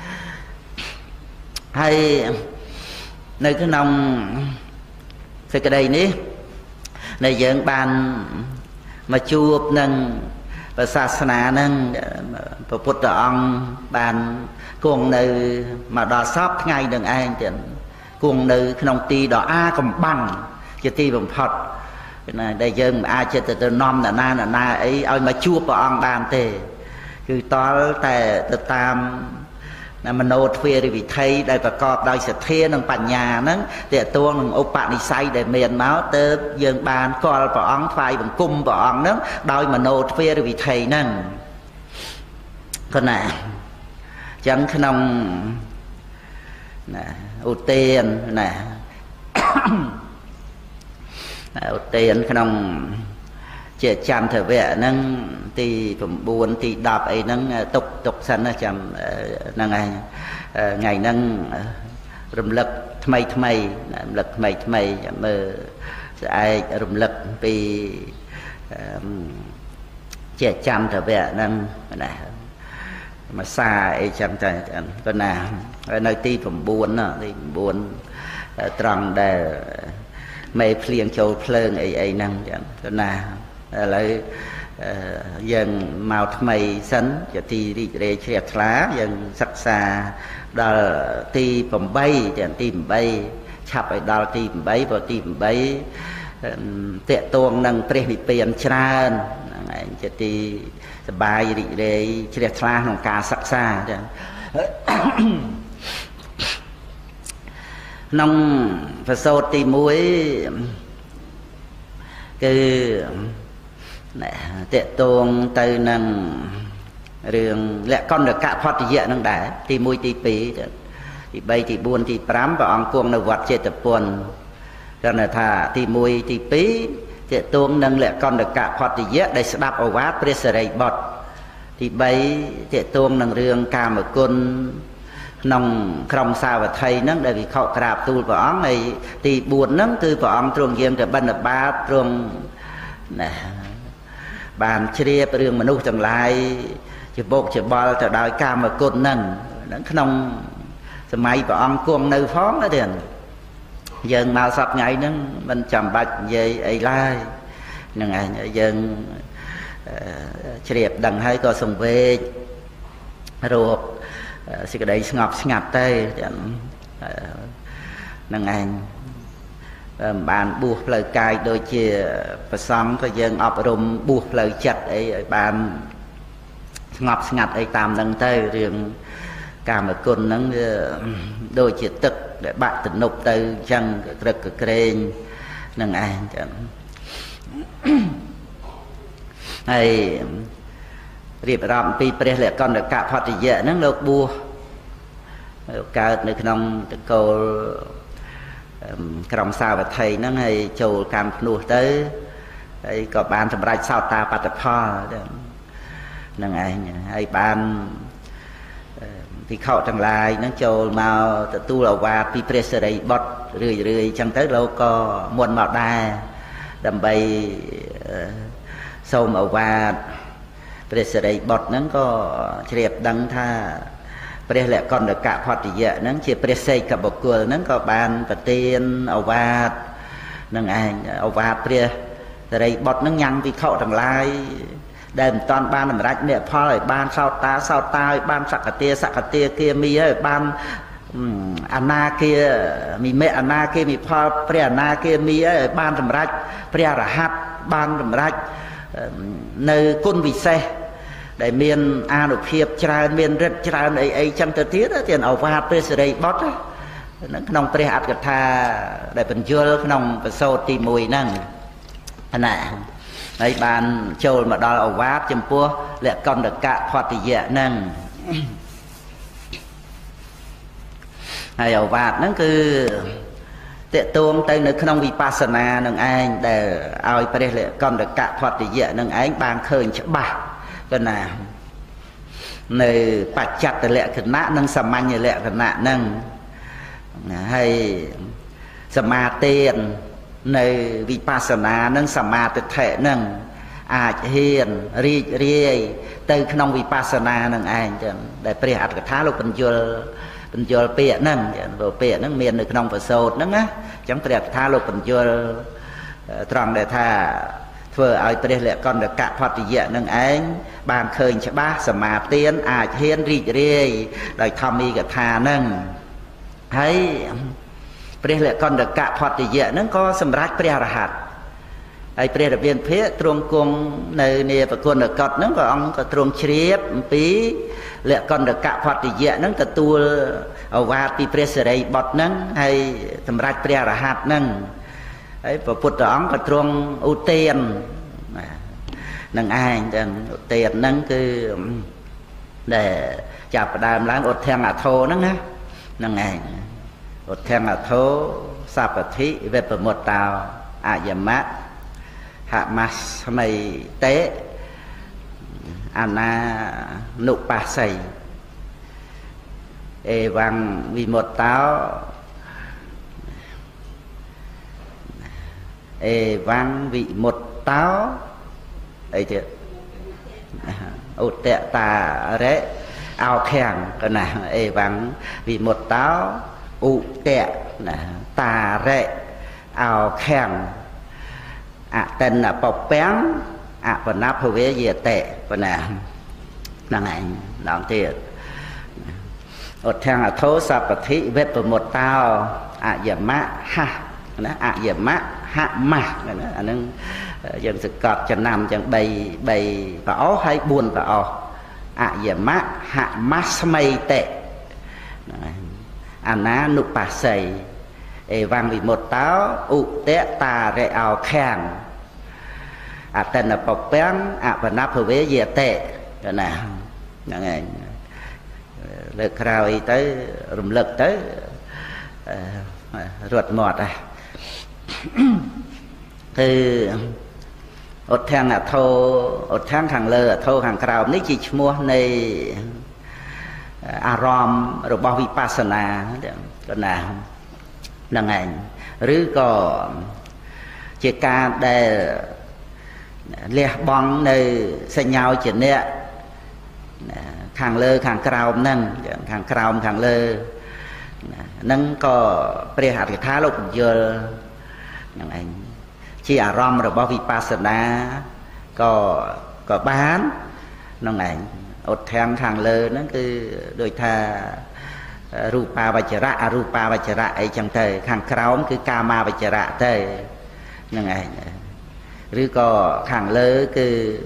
ហើយនៅក្នុងសេចក្តីនេះដែលយើងបានមកជួបនឹងព្រះសាសនានឹងព្រះពុទ្ធអង្គបានគង់នៅមកដល់សពថ្ងៃនឹងឯងទៀតគង់នៅក្នុងទីដ៏អាកំបាំងជាទីបំផុតណាដែលយើងមិនអាចចិត្តទៅនាំនរណាអីឲ្យមកជួបព្រះអង្គបានទេគឺតលតែទៅតាមមโนទ្វេរវិធ័យដែលប្រកបដោយសទ្ធានិងបញ្ញាហ្នឹងតេតួងនឹងឧបនិស្ស័យដែលមានមកទៅយើងបានគាល់ព្រះអង្គថ្វាយបង្គំព្រះអង្គហ្នឹងដោយមโนទ្វេរវិធ័យហ្នឹងគណាចឹងក្នុងណាឧទានណាឧទានក្នុងជាចន្ទវៈហ្នឹងទី9ទី10អីហ្នឹងទុកសិនណាចាំហ្នឹងឯងថ្ងៃហ្នឹងរំលឹកថ្មីរំលឹកថ្មីមើលស្អែករំលឹកពីជាចន្ទវៈហ្នឹងណាមួយសាអីចឹងតែប៉ុណ្ណាហើយនៅទី9ណាទី9ត្រង់ដែលមេភ្លៀងចូលភ្លើងអីហ្នឹងចឹងប៉ុណ្ណាឥឡូវយើងមកថ្មីសិនជាទីរីករាយជ្រះថ្លាយើងសិក្សាដល់ទី8ទាំងទី8ឆាប់ឲ្យដល់ទី8ព្រោះទី8តេតួងនឹងព្រះនិព្វានច្រើនហ្នឹងឯងជាទីសបាយរីករាយជ្រះថ្លាក្នុងការសិក្សាចឹងក្នុងប្រសូតទី1គឺតេតួងទៅនឹងរឿងលក្ខណ្ឌកផតយៈនឹងដែរទី1ទី2ទី3ទី4ទី5ព្រះអង្គគង់នៅវត្តចេតពុនគាត់ថាទី1ទី2តេតួងនឹងលក្ខណ្ឌកផតយៈដែលស្ដាប់ឱវាទព្រះសិរីបុត្រទី3តេតួងនឹងរឿងកាមគុណក្នុងក្រុមសាវត្ថីហ្នឹងដែលវិខក្រាបទូលព្រះអង្គហើយទី4ហ្នឹងគឺព្រះអង្គទ្រង់យាងទៅបិណ្ឌបាតទ្រង់ណាបានជ្រាបរឿងមនុស្សទាំងឡាយជាបោកជាបល់ទៅដោយកាមគុណហ្នឹងក្នុងសម័យព្រះអង្គគង់នៅផងទេយើងមកសប្តាហ៍ថ្ងៃហ្នឹងមិនចាំបាច់និយាយអីឡើយហ្នឹងឯងយើងជ្រាបដឹងហើយក៏សង្វេគរកសេចក្តីស្ងប់ស្ងាត់ទៅហ្នឹងឯងបានបួសផ្លូវកាយដូចជាប្រសង់ក៏យើងអប់រំបួសផ្លូវចិត្តអីឲ្យបានស្ងប់ស្ងាត់អីតាមហ្នឹងទៅរឿងកាមគុណហ្នឹងវាដូចជាទឹកដែលបាក់ទំនប់ទៅអញ្ចឹងក្រឹកក្រែងហ្នឹងឯងចឹងហើយរៀបរាប់អំពីព្រះលក្ខណ្ឌកផតយៈហ្នឹងលោកបួសកើតនៅក្នុងតកូលក្រុមសាវត្ថីហ្នឹងហើយចូលកម្មភ្នោះទៅហើយក៏បានសម្រេចសោតាបត្តផលហ្នឹងឯងហើយបានភិក្ខុទាំងឡាយហ្នឹងចូលមកទទួលឱវាទពីព្រះសិរីបុត្ររឿយចឹងទៅលោកក៏មុនមកដែរដើម្បីសូមឱវាទព្រះសិរីបុត្រហ្នឹងក៏ជ្រាបដឹងថាព្រះលក្ខណ្ឌកផតយៈហ្នឹងជាព្រះសេកបុគ្គលហ្នឹងក៏បានប្រទានឱវាទនឹងឯងឱវាទព្រះសិរីបុត្រហ្នឹងញ៉ាំភិក្ខុទាំងឡាយដែលមិនតាន់បានសម្រេចនិផលឲ្យបានសោតាឲ្យបានសកតាគាមីឲ្យបានអនាគាមិមេអនាគាមិផលព្រះអនាគាមីឲ្យបានសម្រេចព្រះអរហន្តបានសម្រេចនៅគុណវិសេសដែលមានអានុភាពច្រើនមានឫទ្ធិច្រើនអីចឹងទៅទៀតទៀតឱវាទព្រះសិរីបុត្រក្នុងព្រះអត្ថកថាដែលបញ្យលក្នុងប្រសូតទី1ហ្នឹងណាហើយបានចូលមកដល់ឱវាទចំពោះលក្ខណ្ឌកផតយៈហ្នឹងហើយឱវាទហ្នឹងគឺតេតួងទៅនៅក្នុងវិបស្សនានឹងឯងដែលឲ្យព្រះលក្ខណ្ឌកផតយៈនឹងឯងបានឃើញច្បាស់ទៅណានៅបច្ចត្តលក្ខណៈនិងសាមញ្ញលក្ខណៈហ្នឹងហើយសមាទាននៅវិបស្សនានិងសមាទិដ្ឋិហ្នឹងអាចហ៊ានរីករាយទៅក្នុងវិបស្សនានឹងឯងចឹងដែលព្រះអត្ថកថាលោកបញ្យលពាក្យហ្នឹងព្រោះពាក្យហ្នឹងមាននៅក្នុងប្រសូតហ្នឹងណាអញ្ចឹងព្រះអត្ថកថាលោកបញ្យលត្រង់ដែលថាធ្វើឲ្យព្រះលក្ខណ្ឌកផតយៈនឹងឯងបានឃើញច្បាស់សមាទានអាចហ៊ានរីករាយដោយធម្មីកថាហ្នឹងហើយព្រះលក្ខណ្ឌកផតយៈហ្នឹងក៏សម្រេចព្រះអរហន្តហើយព្រះរាមាភិក្ខទ្រង់គង់នៅនាប្រគុណកតហ្នឹងព្រះអង្គក៏ទ្រង់ជ្រាបអំពីលក្ខណ្ឌកផតយៈហ្នឹងទទួលឱវាទពីព្រះសិរីបុត្រហ្នឹងហើយសម្រេចព្រះអរហន្តហ្នឹងហើយព្រះពុទ្ធអង្គក៏ទ្រង់ឧទាននឹងឯងទាំងឧទានហ្នឹងគឺដែលចាប់ផ្ដើមឡើងឧទ្ធាំងអធោហ្នឹងណាហ្នឹងឯងឧទ្ធាំងអធោសពតិវិបមុតតោអយមៈ hạ mas mày tế ana nụ pa say e vang vì một táo e vang vị một táo ấy chứ ột tệ ta rẽ ao khen cái nào e vang vì một táo ụ tệ ta rẽ ao khen tên là bọc bén và nắp hô vế dìa tệ và nè năng ảnh đáng thiệt ột thang là thố sạp và thị vết vào một tao dà mạ ha dà mạ hạ mạ nâng dân sự cọt cho nằm chẳng bày võ hay buồn võ dà mạ hạ mạ mây tệ ná nụ bà xây vang vì một táo ụ tế ta rệ ảo khen tên là bọc bén và nắp hô vế dìa tệ rồi nè lực rào ý tới rùm lực tới ruột mọt từ ột thang là thô ột thang hàng lơ thô hàng rào ní chỉ mua này arom rồi bao vipassana rồi nè năng ảnh rứ có chỉ ca để lẹ bong nơi xây nhau chuyện nè hàng lơ hàng cào nâng hàng cào hàng lơ nâng có pre hạt cái thá lúc giờ năng ảnh chỉ arom rồi bao vipassana có bán năng ảnh ột thang hàng lơ nó cứ đôi tha rupa vajra ấy chẳng thể hàng cào cứ kama vajra thế năng ảnh rứ có hàng lơ cứ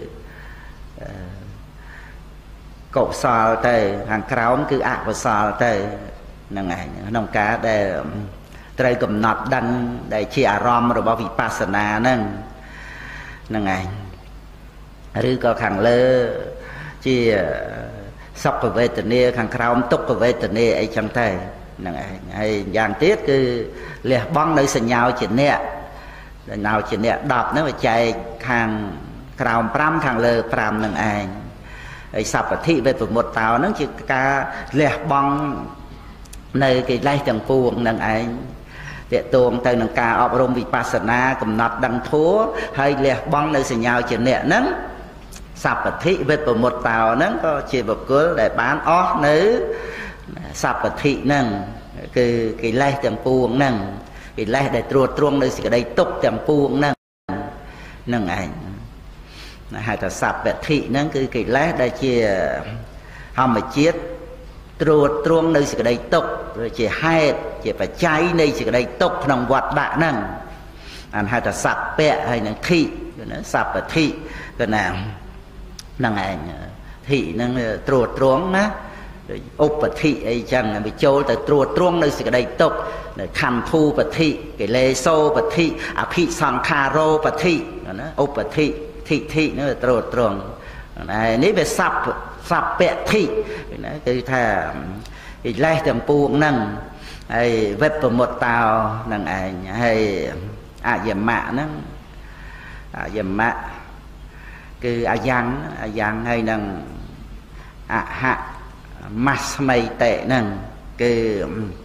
cậu sò tề hàng cào cứ và sò tề năng ngày nông cá để trai cầm nọt đăng để chia arom rồi bao vipassana nâng năng ngày rứ có hàng lơ chia sọc về tình yêu hàng cào túc về tình yêu ấy chẳng thể năng ngày hay giang tiết cứ lẹ băng nơi sân nhau chuyện nè nào chuyện nè đọc nếu mà chạy hàng cào pram hàng lơ pram năng ai sắp thị về một tàu nó chỉ ca lẹ bong nơi cái lai chẳng buồn năng anh để tuồng từ năng ca ọp rôm vipassana cầm nọt đăng thúa hay lẹ bong nơi sân nhau chuyện nè nắng sắp thị về một tàu nó có chỉ một cửa để bán ó nữ sắp thị năng cái lai chẳng buồn năng cái lai để truông nơi cái đây tục chẳng buồn năng năng anh hai ta sập bệ thị nó cứ cái lá đây chia hòm mà chết truông nơi sự đây tục rồi chỉ hai chỉ phải cháy nơi sự đây tục nòng vọt đạ nâng anh hai ta sập bệ hay là thị nó sập bệ thị cái nào năng ảnh thị nó truông á ốp bệ thị ấy chẳng là bị trôi từ truông nơi sự đây tục khăn thu bệ thị cái lê xô bệ thị thị sang caro bệ thị nó ốp bệ thị thị nó là tròn này nếu về sập bẹ thị từ thà thì lai tầm buông nâng hay vết vào một tàu nâng ảnh hay dầm mạ nó dầm mạ cứ giang hay nâng hạ mắt mây tệ nâng cứ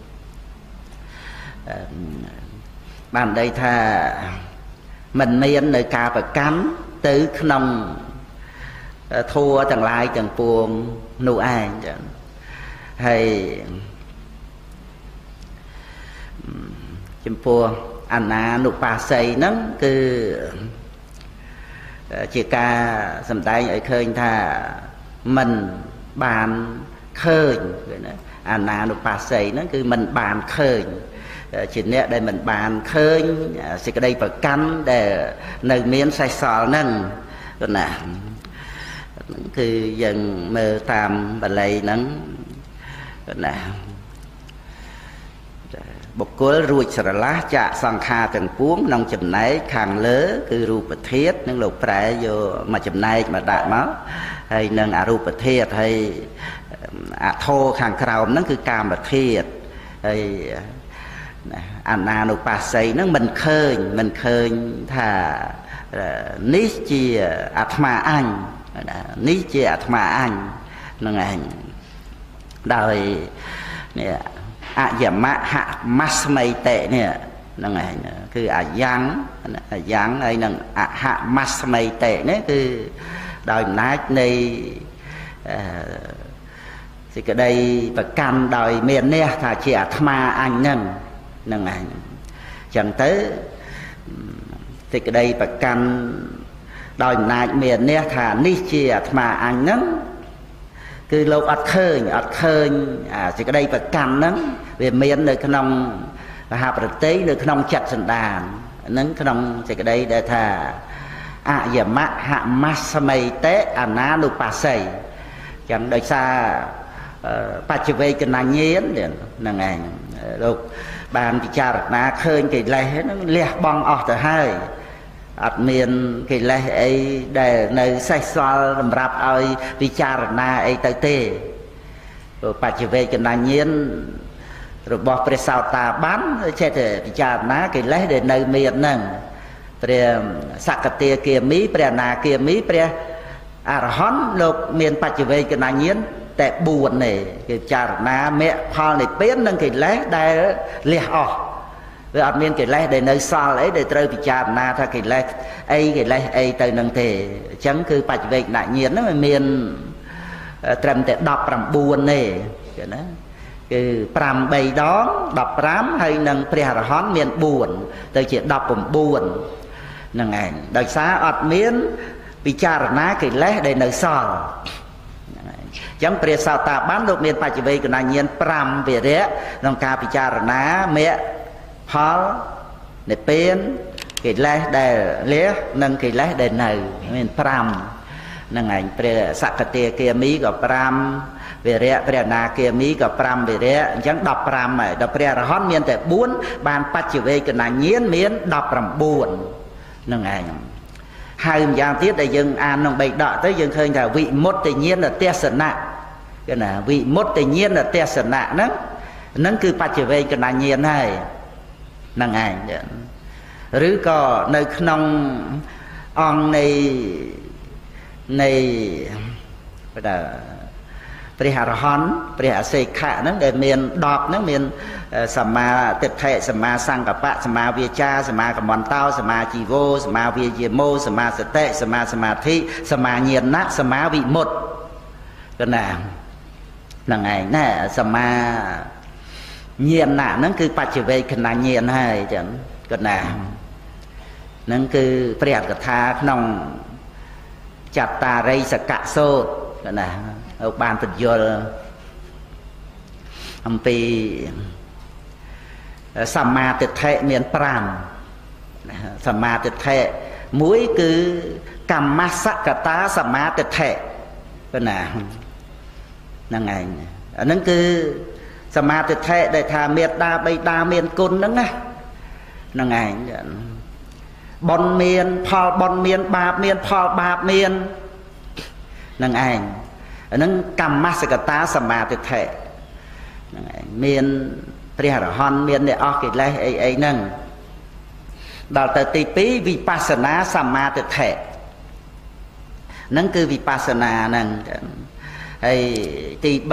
bàn đây thà mình miên nơi ca và cắn từ nông thua chẳng lại chẳng buồn nụ ai hay chim pua anh nụ pa xây nó cứ chỉ ca sầm tay ấy khơi tha mình bàn khơi anh nụ pa xây nó cứ mình bàn khơi chỉ nè đây mình bàn khơi sẽ cái đây phải cắn để nơi miếng sai sò nâng rồi nè cứ dần mơ tam bà lây nắng rồi nè bọc cố ruột sờ lá chạ sang kha từng cuốn nông chùm này càng lớ cứ ru bật thiết những lục trái vô mà chùm này mà đại máu hay nâng ru bật thiết hay thô càng cào nó cứ cam bật thiết hay nụ pa xây nó mình khơi thà នេះជាអាត្មាអញនេះជាអាត្មាអញហ្នឹងឯងដោយនេះអយមៈហមស្មីតេនេះហ្នឹងឯងគឺអាយ៉ាងហើយនឹងអហមស្មីតេនេះគឺដោយអំណាចនៃសេចក្តីប្រកាន់ដោយមាននេះថាជាអាត្មាអញហ្នឹងឯងអញ្ចឹងទៅសេចក្តីប្រកាន់ដោយអំណាចមាននេះថានេះជាអាត្មាអញហ្នឹងគឺលោកអត់ឃើញសេចក្តីប្រកាន់ហ្នឹងវាមាននៅក្នុងមហាប្រតិនៅក្នុងចិត្តសន្តានហ្នឹងក្នុងសេចក្តីដែលថាអយមៈហមស្មីតេអនានុបស្សីចឹងដោយសារបច្ចវេកណញ្ញាណហ្នឹងឯងលោកបានពិចារណាឃើញកិលេសហ្នឹងលះបង់អស់ទៅហើយអត់មានកិលេសអីដែលនៅសេសសល់សម្រាប់ឲ្យពិចារណាអីទៅទេបច្ចវេកណញ្ញាណរបស់ព្រះសោតាបានចេះតែពិចារណាកិលេសដែលនៅមានហ្នឹងព្រះសក្កទាគាមីព្រះអនាគាមីព្រះអរហន្តលោកមានបច្ចវេកណញ្ញាណតែ4ទេគឺពិចារណាមគ្គផលនិព្វាននិងកិលេសដែលលះអស់វាអត់មានកិលេសដែលនៅសល់អីដែលត្រូវពិចារណាថាកិលេសអីទៅនឹងទេអញ្ចឹងគឺបច្ចវេកណញ្ញាណហ្នឹងវាមានត្រឹមតែ19ទេឃើញណាគឺ5 3 ដង15ហើយនឹងព្រះអរហន្តមាន4ទៅជា19ហ្នឹងឯងដោយសារអត់មានពិចារណាកិលេសដែលនៅសល់ហ្នឹងឯងអញ្ចឹងព្រះសោតាបានលោកមានបច្ចវេកណញ្ញាណ5វិរៈក្នុងការពិចារណាមគ្គផលនិព្វានកិលេសដែលលះនិងកិលេសដែលនៅមាន5ហ្នឹងឯងព្រះសក្កទាគាមីក៏5វិរៈព្រះអនាគាមីក៏5វិរៈអញ្ចឹង15ហើយដល់ព្រះអរហន្តមានតែ4បានបច្ចវេកណញ្ញាណមាន19ហ្នឹងឯងហើយម្យ៉ាងទៀតដែលយើងអានក្នុងបេដកទៅយើងឃើញថាវិមុតញ្ញាណទេសនៈគឺណាវិមុតញ្ញាណទេសនៈហ្នឹងគឺបច្ចវេកណញ្ញាណហើយហ្នឹងឯងឬក៏នៅក្នុងអង្គនៃព្រះអរហន្តព្រះអសេខៈហ្នឹងដែលមាន10ហ្នឹងមានសម្មាទិដ្ឋិសម្មាសង្កប្បសម្មាវាចាសម្មាកម្មន្តោសម្មាជីវោសម្មាវាយាមោសម្មាសតិសម្មាសមាធិសម្មាញាណៈសម្មាវិមុតកណាហ្នឹងឯងណាសម្មាញាណៈហ្នឹងគឺបច្ចវេកណញ្ញាណហើយចឹងកណាហ្នឹងគឺព្រះអត្ថកថាក្នុងចត្តារិសកសូត្រកណាលោកបានបញ្យល់អំពីសម្មាទិដ្ឋិមាន5សម្មាទិដ្ឋិមួយគឺកម្មសកតាសម្មាទិដ្ឋិប៉ុណ្ណាហ្នឹងឯងអាហ្នឹងគឺសម្មាទិដ្ឋិដែលថាមេត្តាបិតាមានគុណហ្នឹងណាហ្នឹងឯងបុណ្យមានផលបុណ្យមានបាបមានផលបាបមានហ្នឹងឯងអាហ្នឹងកម្មសកតាសម្មាទិដ្ឋិហ្នឹងឯងមានព្រះអរហន្តមានអ្នកអស់កិលេសអីហ្នឹងដល់ទៅទី2វិបស្សនាសម្មាទិដ្ឋិហ្នឹងគឺវិបស្សនាហ្នឹងហើយទី3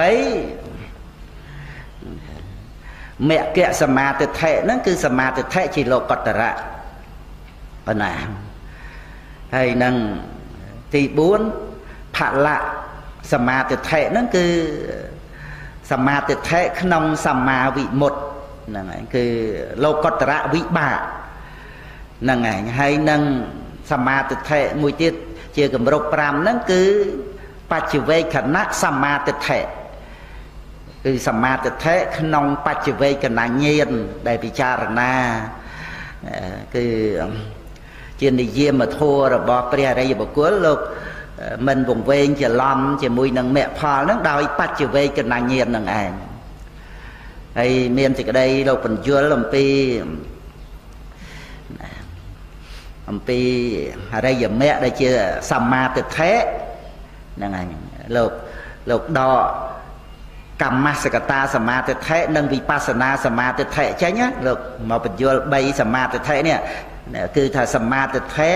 មគ្គសមាទិដ្ឋិហ្នឹងគឺសមាទិដ្ឋិជាលោកុត្តរៈប៉ុណ្ណាហើយនឹងទី4ផលៈសមាទិដ្ឋិហ្នឹងគឺសមាទិដ្ឋិក្នុងសម្មាវិមុតហ្នឹងហើយគឺលោកុត្តរៈវិបាកហ្នឹងហើយហើយនឹងសមាទិដ្ឋិមួយទៀតជាគម្រប់5ហ្នឹងគឺបច្ចវេខណៈសមាទិដ្ឋិគឺសមាទិដ្ឋិក្នុងបច្ចវេកណញ្ញាណដែលពិចារណាគឺជានិយមធម៌របស់ព្រះអរិយបុគ្គលលោកមិនវង្វេងច្រឡំជាមួយនឹងមគ្គផលហ្នឹងដោយបច្ចវេកណញ្ញាណហ្នឹងឯងហើយមានសេចក្តីលោកបញ្យល់អំពីអរិយមគ្គដែលជាសម្មាទិដ្ឋិហ្នឹងឯងលោកដកកម្មសកតាសមាទិដ្ឋិនិងវិបស្សនាសមាទិដ្ឋិចេញលោកមកបញ្យល់3សមាទិដ្ឋិនេះគឺថាសមាទិដ្ឋិ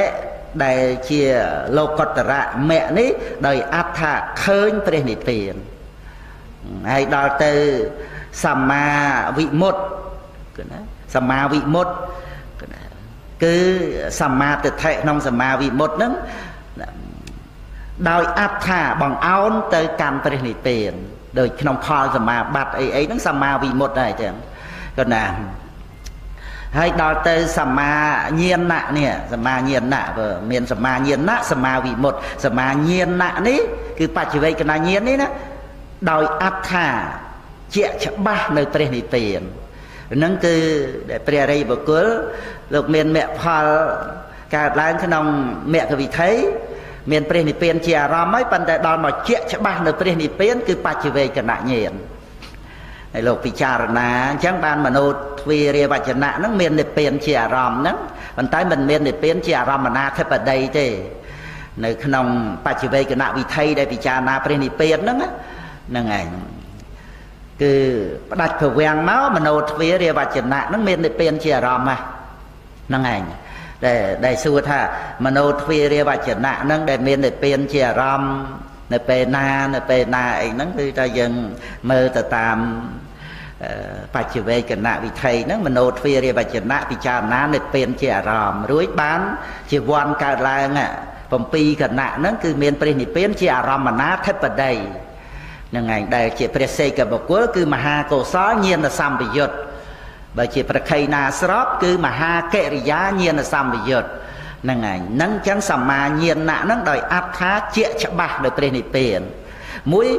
ដែលជាលោកតរៈមគ្គនេះដោយអត្ថាឃើញព្រះនិព្វានហើយដល់ទៅសម្មាវិមុតតិគឺណាសម្មាវិមុតតិគឺសម្មាទិដ្ឋិក្នុងសម្មាវិមុតតិហ្នឹងដោយអត្ថាបង្អោនទៅកម្មព្រះនិព្វានដោយក្នុងផលសមាបត្តិអីហ្នឹងសម្មាវិមុតតិដែរចឹងក៏ណាហើយដល់ទៅសម្មាញាណៈនេះសម្មាញាណៈបើមានសម្មាញាណៈសម្មាវិមុតតិសម្មាញាណៈនេះគឺបច្ចវេកណាញាណនេះណាដោយអត្ថាជាក់ច្បាស់នៅព្រះនិព្វានហ្នឹងគឺព្រះអរិយបុគ្គលលោកមានមគ្គផលកើតឡើងក្នុងមគ្គវិថីមានព្រះនិព្វានជាអារម្មណ៍ហើយប៉ុន្តែដល់មកជាក់ច្បាស់នៅព្រះនិព្វានគឺបច្ចវេកណញាណហើយលោកពិចារណាអញ្ចឹងបានមនោទ្វារាវចនៈហ្នឹងមាននិព្វានជាអារម្មណ៍ហ្នឹងប៉ុន្តែមិនមាននិព្វានជាអារម្មណាធិបតីទេនៅក្នុងបច្ចវេកណវិថីដែលពិចារណាព្រះនិព្វានហ្នឹងហ្នឹងឯងគឺផ្ដាច់ប្រវាំងមកមនោទ្វារាវចនៈហ្នឹងមាននិព្វានជាអារម្មណ៍ហ្នឹងឯងដែលសួរថាមនោទ្វារាវចនៈហ្នឹងដែលមាននិព្វានជាអារម្មណ៍នៅពេលណាអីហ្នឹងគឺថាយើងមើលទៅតាមបច្ចវេកណវិថីហ្នឹងមនោទ្វារាវចនៈពិចារណានិព្វានជាអារម្មណ៍រួចបានជាវ័នកើតឡើង7គណៈហ្នឹងគឺមានព្រះនិព្វានជាអារម្មណាធិបតីហ្នឹងឯងដែលជាព្រះសេកបុគ្គលគឺមហាកុសលញាណសម្បយុត្តបើជាប្រខៃណាស្របគឺមហាកិរិយាញាណសម្បយុត្តហ្នឹងឯងហ្នឹងចឹងសម្មាញាណៈហ្នឹងដោយអត្ថាជាក់ច្បាស់ដោយព្រះនិព្វានមួយ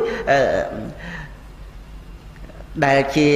ដែលជា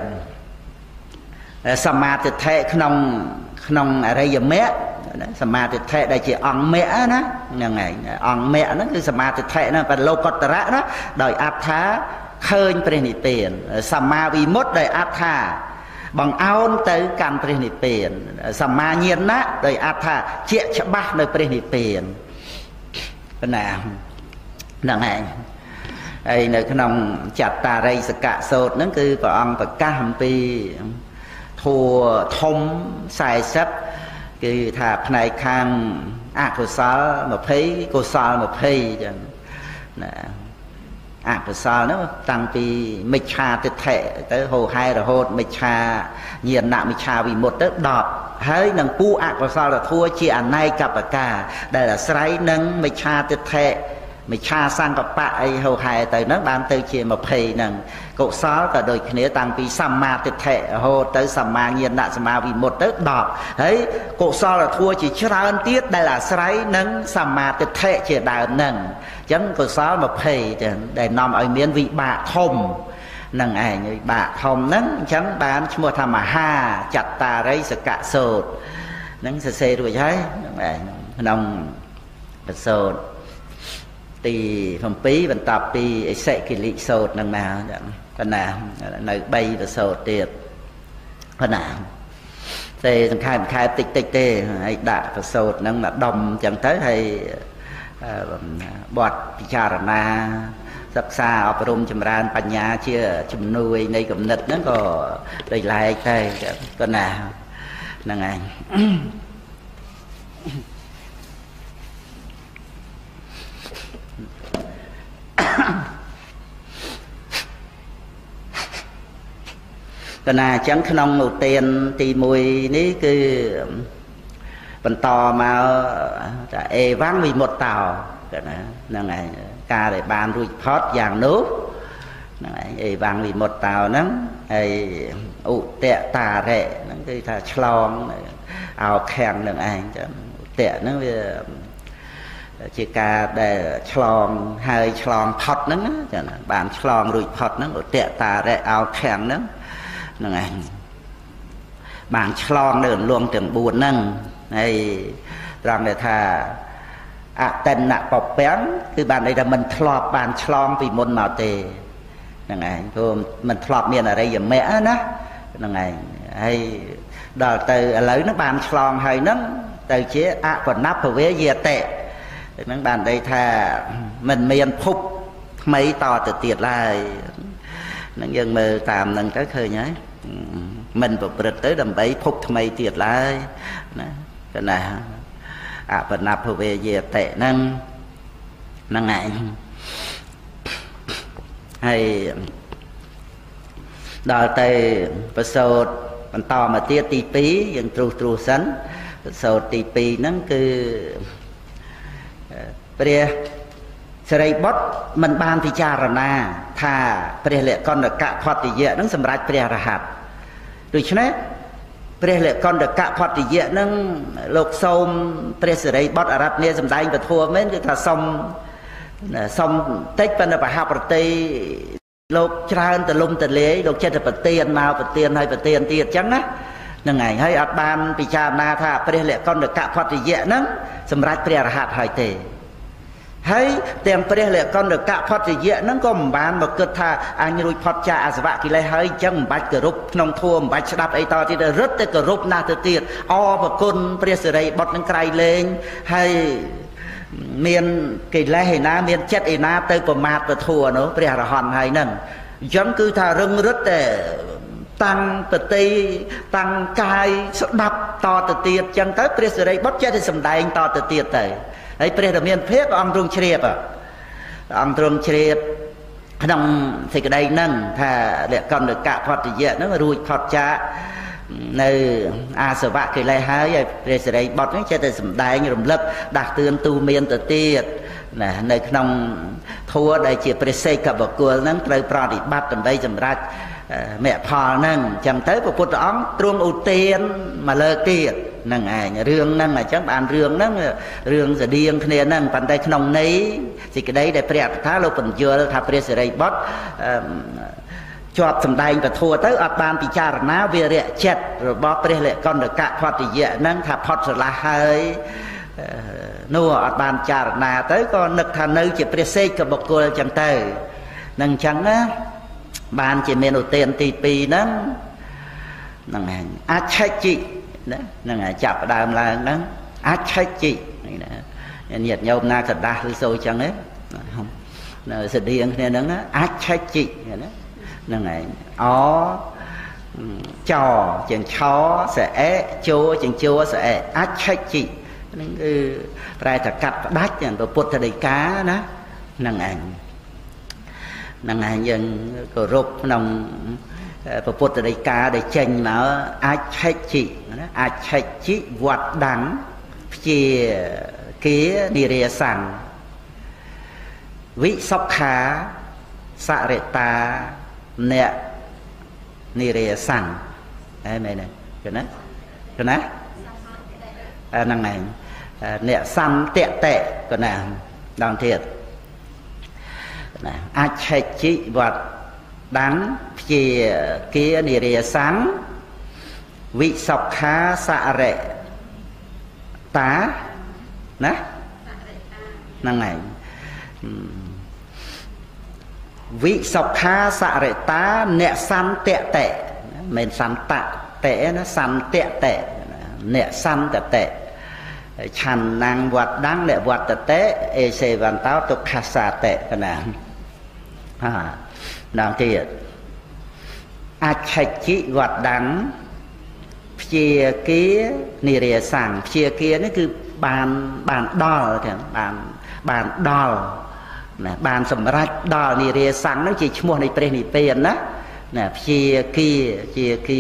សមាទិដ្ឋិក្នុងអរិយមគ្គសមាទិដ្ឋិដែលជាអង្គមគ្គណាហ្នឹងឯងអង្គមគ្គហ្នឹងគឺសមាទិដ្ឋិណាបលោកតរៈណាដោយអត្ថាឃើញព្រះនិព្វានសម្មាវិមុតតិដោយអត្ថាបង្អោនទៅកាន់ព្រះនិព្វានសម្មាញាណៈដោយអត្ថាជាក់ច្បាស់នៅព្រះនិព្វានប៉ុណ្ណាហ្នឹងឯងហើយនៅក្នុងចត្តារិសកៈសូត្រហ្នឹងគឺព្រះអង្គប្រកាសអំពីធัวធំ40គឺថាផ្នែកខាងអកុសល20កុសល20ចឹងណាអកុសលហ្នឹងតាំងពីមិច្ឆាទិដ្ឋិទៅហោហែរហូតមិច្ឆាញាណមិច្ឆាវិមុតទៅ10ហើយនឹងពូអកុសលធัวជាអនេកបកាដែលអាស្រ័យនឹងមិច្ឆាទិដ្ឋិមិច្ឆាសង្កបៈអីហោហែទៅហ្នឹងបានទៅជា20ហ្នឹងកុសលក៏ដូចគ្នាតាំងពីសម្មាទិដ្ឋិរហូតទៅសម្មាញាណសម្មាវិមុតទៅ10ហើយកុសលធัวជាច្រើនទៀតដែលអាស្រ័យនឹងសម្មាទិដ្ឋិជាដើមហ្នឹងអញ្ចឹងកុសល20ចឹងដែលនាំឲ្យមានវិបាកធំនឹងឯងវិបាកធំហ្នឹងអញ្ចឹងបានឈ្មោះថាមហាចត្តារិសកៈសូត្រហ្នឹងសរសេររួចហើយហ្នឹងឯងក្នុងសូត្រទី7បន្ទាប់ពីអិសិគិលិសូត្រហ្នឹងមកចឹងប៉ុណ្ណានៅ3ប្រសូតទៀតប៉ុណ្ណាទេសង្ខេបតិចទេហើយដាក់ប្រសូតហ្នឹងមកដុំចឹងទៅហើយបទពិចារណាសិក្សាអប់រំចម្រើនបញ្ញាជាជំនួយនៃគំនិតហ្នឹងក៏ដូចឡែកទៅប៉ុណ្ណាហ្នឹងឯងកណាអញ្ចឹងក្នុងឧទានទី1នេះគឺបន្តមកថាអេវ៉ាំងវិមុតតោកណាហ្នឹងឯងការដែលបានរួចផុតយ៉ាងនោះហ្នឹងឯងអេវ៉ាំងវិមុតតោហ្នឹងហើយឧតតារៈហ្នឹងគឺថាឆ្លងអោខាំងនឹងឯងចឹងឧតហ្នឹងវាជាការដែលឆ្លងហើយឆ្លងផុតហ្នឹងចឹងបានឆ្លងរួចផុតហ្នឹងឧតតារៈអោខាំងហ្នឹងហ្នឹងឯងបានឆ្លងនៅលំទាំង4ហ្នឹងហើយត្រង់ដែលថាអតិនៈបពាំងគឺបានន័យថាមិនធ្លាប់បានឆ្លងពីមុនមកទេហ្នឹងឯងព្រោះមិនធ្លាប់មានអរិយមគ្គណាហ្នឹងឯងហើយដល់ទៅឥឡូវហ្នឹងបានឆ្លងហើយហ្នឹងទៅជាអបណភវេយតិហ្នឹងបានន័យថាមិនមានភពថ្មីតទៅទៀតឡើយហ្នឹងយើងមើលតាមហ្នឹងទៅឃើញហើយមិនប្រព្រឹត្តទៅដើម្បីភពថ្មីទៀតឡើយណាកណាអបណភវេយតិហ្នឹងហ្នឹងឯងហើយដល់ទៅប្រសូតបន្តមកទៀតទី2យើងត្រួសសិនប្រសូតទី2ហ្នឹងគឺព្រះសិរីបុត្រមិនបានពិចារណាថាព្រះលក្ខណ្ឌកៈផត្តយៈហ្នឹងសម្រាប់ព្រះរហ័តដូច្នេះព្រះលក្ខណ្ឌកៈផត្តយៈហ្នឹងលោកសូមព្រះសិរីបុត្រអរតនីសម្ដែងពធមែនគឺថាសុំតិចប៉ុន្តែបហប្រតិលោកច្រើនទលំទលាយលោកចិត្តប្រទានមកប្រទានហើយប្រទានទៀតអញ្ចឹងណាហ្នឹងហើយហើយអត់បានពិចារណាថាព្រះលក្ខណ្ឌកៈផត្តយៈហ្នឹងសម្រាប់ព្រះរហ័តហើយទេហើយទាំងព្រះលក្ខណ្ឌកៈផត្តយៈហ្នឹងក៏មិនបានមកគិតថាអញរួចផុតចាកអាសវៈកិលេសហើយអញ្ចឹងមិនបាច់គោរពក្នុងធម៌មិនបាច់ស្ដាប់អីតទៀតរឹតតែគោរពណាស់ទៅទៀតអរប្រគុណព្រះសិរីបុត្រនឹងក្រៃលែងហើយមានកិលេសឯណាមានចិត្តឯណាទៅប្រមាថពធនោះព្រះអរហន្តហើយហ្នឹងអញ្ចឹងគឺថារឹងរឹតតែតាំងប្រតិតាំងកាយស្ដាប់តទៅទៀតអញ្ចឹងទៅព្រះសិរីបុត្រចេះតែសម្ដែងតទៅទៀតទៅហើយព្រះរាមាភិបព្រះអង្គទ្រង់ជ្រាបអង្គទ្រង់ជ្រាបក្នុងសេចក្តីហ្នឹងថាលក្ខណ្ឌកៈផត្តយៈហ្នឹងរួចផុតចាកនៅអាសវៈកិលេសហើយព្រះសិរីបុត្រហ្នឹងចេះតែសម្ដែងរំលឹកដាស់តឿនទូមានទៅទៀតណានៅក្នុងធម៌ដែលជាព្រះសេកបុគ្គលហ្នឹងត្រូវប្រតិបត្តិដើម្បីសម្រេចមគ្គផលហ្នឹងអញ្ចឹងទៅព្រះពុទ្ធអង្គទ្រង់ឧទានមកលើកទៀតហ្នឹងឯងរឿងហ្នឹងអញ្ចឹងបានរឿងហ្នឹងរឿងស្តៀងគ្នាហ្នឹងប៉ុន្តែក្នុងន័យសេចក្តីដែលព្រះអត្ថាលោកបញ្យល់ថាព្រះសិរីបុត្រជាប់សម្ដែងពធទៅអត់បានពិចារណាវិរៈចិត្តរបស់ព្រះលក្ខណ្ឌកៈផត្តយៈហ្នឹងថាផុតស្រឡះហើយនោះអត់បានចារណាទៅក៏នឹកថានៅជាព្រះសេកបុគ្គលអញ្ចឹងទៅនឹងអញ្ចឹងណាបានជាមានឧទានទី2ហ្នឹងហ្នឹងឯងអច្ឆិជិណាហ្នឹងឯងចាប់ដើមឡើងហ្នឹងអច្ឆិជិណាញាតិញោមណាកដាស់ឬសូរអញ្ចឹងណានៅស្តៀងគ្នាហ្នឹងណាអច្ឆិជិណាហ្នឹងឯងអចជាងឆសអេជោជាងជោសអេអច្ឆិជិហ្នឹងគឺប្រែថាកាត់ផ្ដាច់ព្រះពុទ្ធដីកាណាហ្នឹងឯងហ្នឹងឯងយើងគោរពក្នុងព្រះពុទ្ធដីកាដែលចេញមកអច្ឆិជិណាអច្ឆិជិវត្តដាំងព្យាគានិរាសੰវិសុខាសរិតាអ្នកនិរាសੰមែនទេឃើញណាឃើញណាហ្នឹងឯងអ្នកសន្តតិក៏ណាដល់ទៀតណាអច្ឆិជិវត្តដាំងព្យាគានិរាសੰវិសុខាសរិតាណាហ្នឹងឯងវិសុខាសរិតាអ្នកសន្តតិមិនសន្តតិណាសន្តតិអ្នកសន្តតិឆាន់ណាំងវត្តដាំងអ្នកវត្តតិអេសេវន្តោទុក្ខសាតិកណាដល់ទៀតអច្ឆិជិវត្តដាំងព្យាគានិរាសੰព្យាគានេះគឺបានដល់ទាំងបានដល់ណាបានសម្រេចដល់និរាសੰហ្នឹងជាឈ្មោះនៃព្រះនិព្វានណាព្យាគាជាគា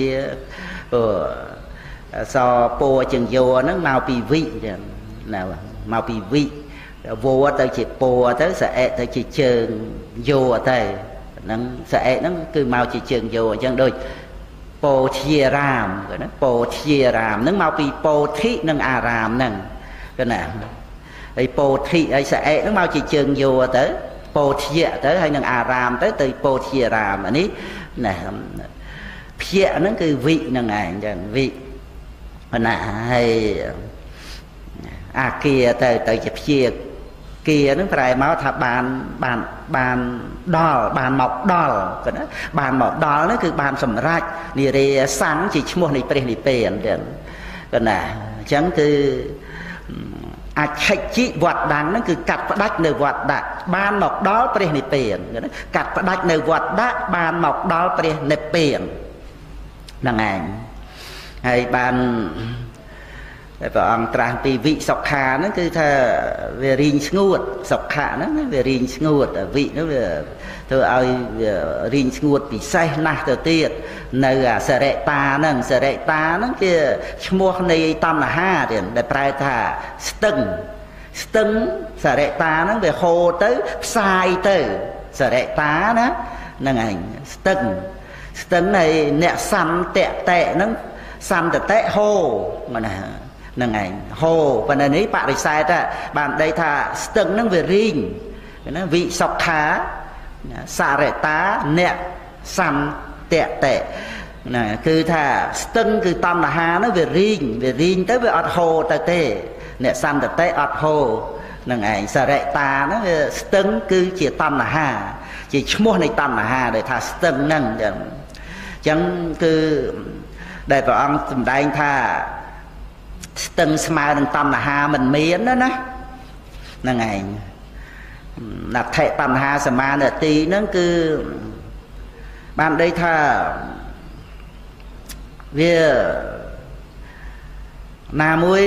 សពោជើងយោហ្នឹងមកពីវិណាមកពីវិវោទៅជាពោទៅសអេទៅជាជើងយោទៅហ្នឹងសអេហ្នឹងគឺមកជាជើងយោអញ្ចឹងដូចពោធារាមណាពោធារាមហ្នឹងមកពីពោធិនិងអារាមហ្នឹងគឺណាហើយពោធិហើយសអេហ្នឹងមកជាជើងយោទៅពោធិទៅហើយនឹងអារាមទៅពោធារាមអានេះណាភៈហ្នឹងគឺវិហ្នឹងឯងចឹងវិណាហើយអាគាទៅជាព្យាគាហ្នឹងប្រែមកថាបានដល់បានមកដល់ក៏ណាបានមកដល់ហ្នឹងគឺបានសម្រេចនិរាសੰជាឈ្មោះនៃព្រះនិព្វានចឹងក៏ណាអញ្ចឹងគឺអច្ឆិជិវត្តដាំងហ្នឹងគឺកាត់ផ្ដាច់នៅវត្តដាក់បានមកដល់ព្រះនិព្វានកាត់ផ្ដាច់នៅវត្តដាក់បានមកដល់ព្រះនិព្វានហ្នឹងឯងហើយបានតែព្រះអង្គត្រាស់ពីវិសុខាហ្នឹងគឺថាវារីងស្ងួតសុខៈហ្នឹងវារីងស្ងួតវិហ្នឹងវាធ្វើឲ្យវារីងស្ងួតពិសេសណាស់ទៅទៀតនៅអសរិតាហ្នឹងសរិតាហ្នឹងជាឈ្មោះនៃតណ្ហាទៀតដែលប្រែថាស្ទឹងសរិតាហ្នឹងវាហូរទៅផ្សាយទៅសរិតាណាហ្នឹងឯងស្ទឹងនៃអ្នកសន្តតិហ្នឹងសន្តតិហូរមកណាហ្នឹងឯងហូរប៉ុន្តែនេះបរិសេធបានដីថាស្ទឹងហ្នឹងវារីងណាវិសុខាសរិតាអ្នកសន្តតិណាគឺថាស្ទឹងគឺតណ្ហាហ្នឹងវារីងទៅវាអត់ហូរទៅទេអ្នកសន្តតិអត់ហូរហ្នឹងឯងសរិតាហ្នឹងវាស្ទឹងគឺជាតណ្ហាជាឈ្មោះនៃតណ្ហាដែលថាស្ទឹងហ្នឹងអញ្ចឹងគឺដែលព្រះអង្គសម្ដែងថាស្ទឹងស្មើនឹងតណ្ហាមិនមានណាហ្នឹងឯងណដ្ឋិបញ្ហាសមានតិហ្នឹងគឺបានដីថាវាណាមួយ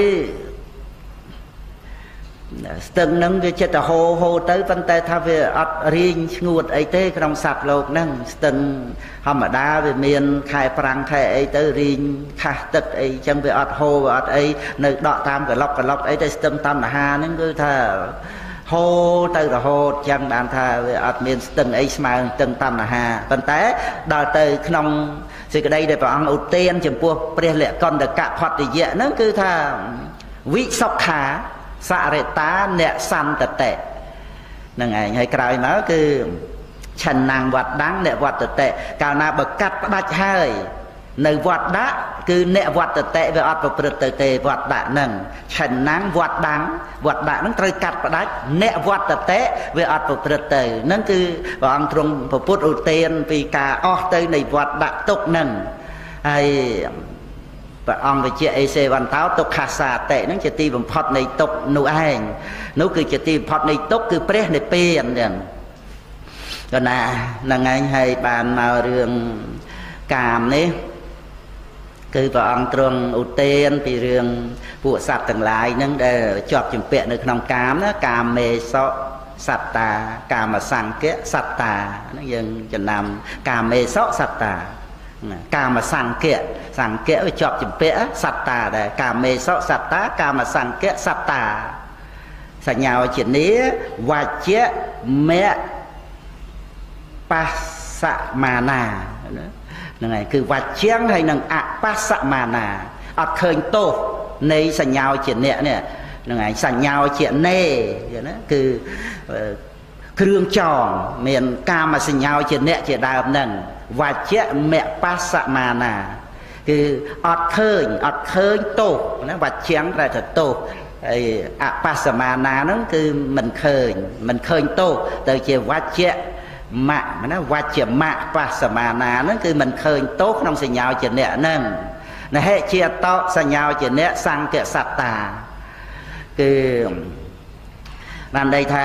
ស្ទឹងហ្នឹងវាចិត្តទៅហូរទៅប៉ុន្តែថាវាអត់រីងស្ងួតអីទេក្នុងសត្វលោកហ្នឹងស្ទឹងធម្មតាវាមានខែប្រាំងខែអីទៅរីងខាស់ទឹកអីចឹងវាអត់ហូរវាអត់អីនៅដកតាមកឡុកអីទៅស្ទឹងតណ្ហាហ្នឹងគឺថាហូរទៅរហូតចឹងបានថាវាអត់មានស្ទឹងអីស្មើនឹងស្ទឹងតណ្ហាប៉ុន្តែដល់ទៅក្នុងសេចក្តីដែលព្រះអង្គឧទានចំពោះព្រះលក្ខណ្ឌកផត្តយៈហ្នឹងគឺថាវិសុខាសរិតាអ្នកសន្តតិហ្នឹងឯងហើយក្រោយមកគឺឆន្នាំងវត្តដាំងអ្នកវត្តតិកាលណាបើកាត់ផ្ដាច់ហើយនៅវត្តដាក់គឺអ្នកវត្តតិវាអត់ប្រព្រឹត្តទៅទេវត្តដាក់ហ្នឹងឆន្នាំងវត្តដាំងវត្តដាក់ហ្នឹងត្រូវកាត់ផ្ដាច់អ្នកវត្តតិវាអត់ប្រព្រឹត្តទៅហ្នឹងគឺព្រះអង្គទ្រង់ពុទ្ធឧទានពីការអស់ទៅនៃវត្តដាក់ទុកហ្នឹងហើយព្រះអង្គវិជាអេសេវន្តោទុក្ខសាតិហ្នឹងជាទីបំផុតនៃទុក្ខនោះឯងនោះគឺជាទីបំផុតនៃទុក្ខគឺព្រះនិព្វានហ្នឹងក៏ណាហ្នឹងឯងហើយបានមករឿងកាមនេះគឺព្រះអង្គទ្រង់ឧទានពីរឿងពួកសត្វទាំងឡាយហ្នឹងដែលជាប់ជំពាក់នៅក្នុងកាមណាកាមេសោសត្តាកាមសង្កៈសត្តាហ្នឹងយើងចំណាំកាមេសោសត្តាកាមសង្កៈវាជាប់ជំពាក់សត្តាដែរកាមេសោសត្តាកាមសង្កៈសត្តាសញ្ញាវចនីវច្ចៈមៈបស្សមាណាហ្នឹងហើយគឺវច្ចៈហើយនឹងអបស្សមាណាអត់ឃើញទោសនៃសញ្ញាវចនៈនេះហ្នឹងហើយសញ្ញាវចនេណាគឺគ្រឿងចងមានកាមសញ្ញាវចនៈជាដើមហ្នឹងវច្ចៈមៈបស្សមាណាគឺអត់ឃើញទោសណាវច្ចៈប្រែថាទោសហើយអបស្សមាណាហ្នឹងគឺមិនឃើញទោសទៅជាវច្ចៈមៈណាវច្ចមៈបស្សមាណាហ្នឹងគឺមិនឃើញទោសក្នុងសញ្ញាវចនៈហ្នឹងណហិជាតោសញ្ញាវចនៈសង្កសត្តាគឺបានន័យថា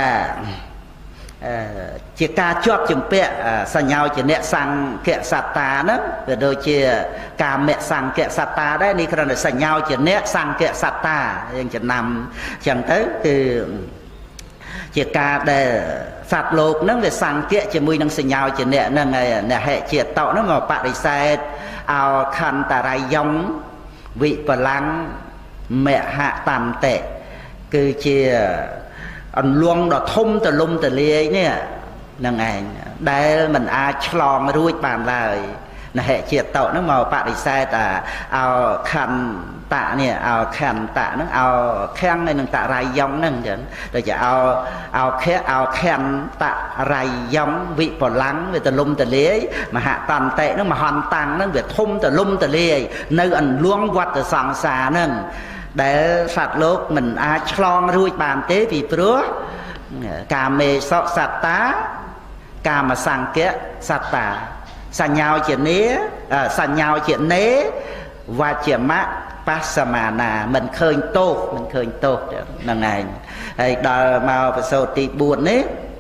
ជាការជាប់ជំពាក់សញ្ញាវចនៈសង្កសត្តាហ្នឹងវាដូចជាកាមៈសង្កសត្តាដែរនេះគ្រាន់តែសញ្ញាវចនៈសង្កសត្តាយើងចំណាំអញ្ចឹងទៅគឺជាការដែលសត្វលោកហ្នឹងវាសង្កៈជាមួយនឹងសញ្ញាវចនៈហ្នឹងហើយនហិជាតោហ្នឹងមកបដិសេធអោខន្តរាយំវិបលាំងមហតន្តិគឺជាអន្លង់ដ៏ធំទលំទលាយនេះហ្នឹងឯងដែលមិនអាចឆ្លងរួចបានឡើយនហិជាតោហ្នឹងមកបដិសេធអោខន្តៈនេះអោខន្តៈហ្នឹងអោខាំងនៅនឹងតរាយំហ្នឹងចឹងដូចជាអោខន្តរាយំវិបលាំងវាទលំទលាយមហតន្តិហ្នឹងមហន្តੰហ្នឹងវាធំទលំទលាយនៅអន្លង់វដ្តសង្សារហ្នឹងដែលសត្វលោកមិនអាចឆ្លងរួចបានទេពីព្រោះកាមេសោសត្តាកាមសង្កៈសត្តាសញ្ញាវចនេវច្ចមៈបស្សមាណាមិនឃើញទោសហ្នឹងឯងហើយដល់មកប្រសូតទី4នេះ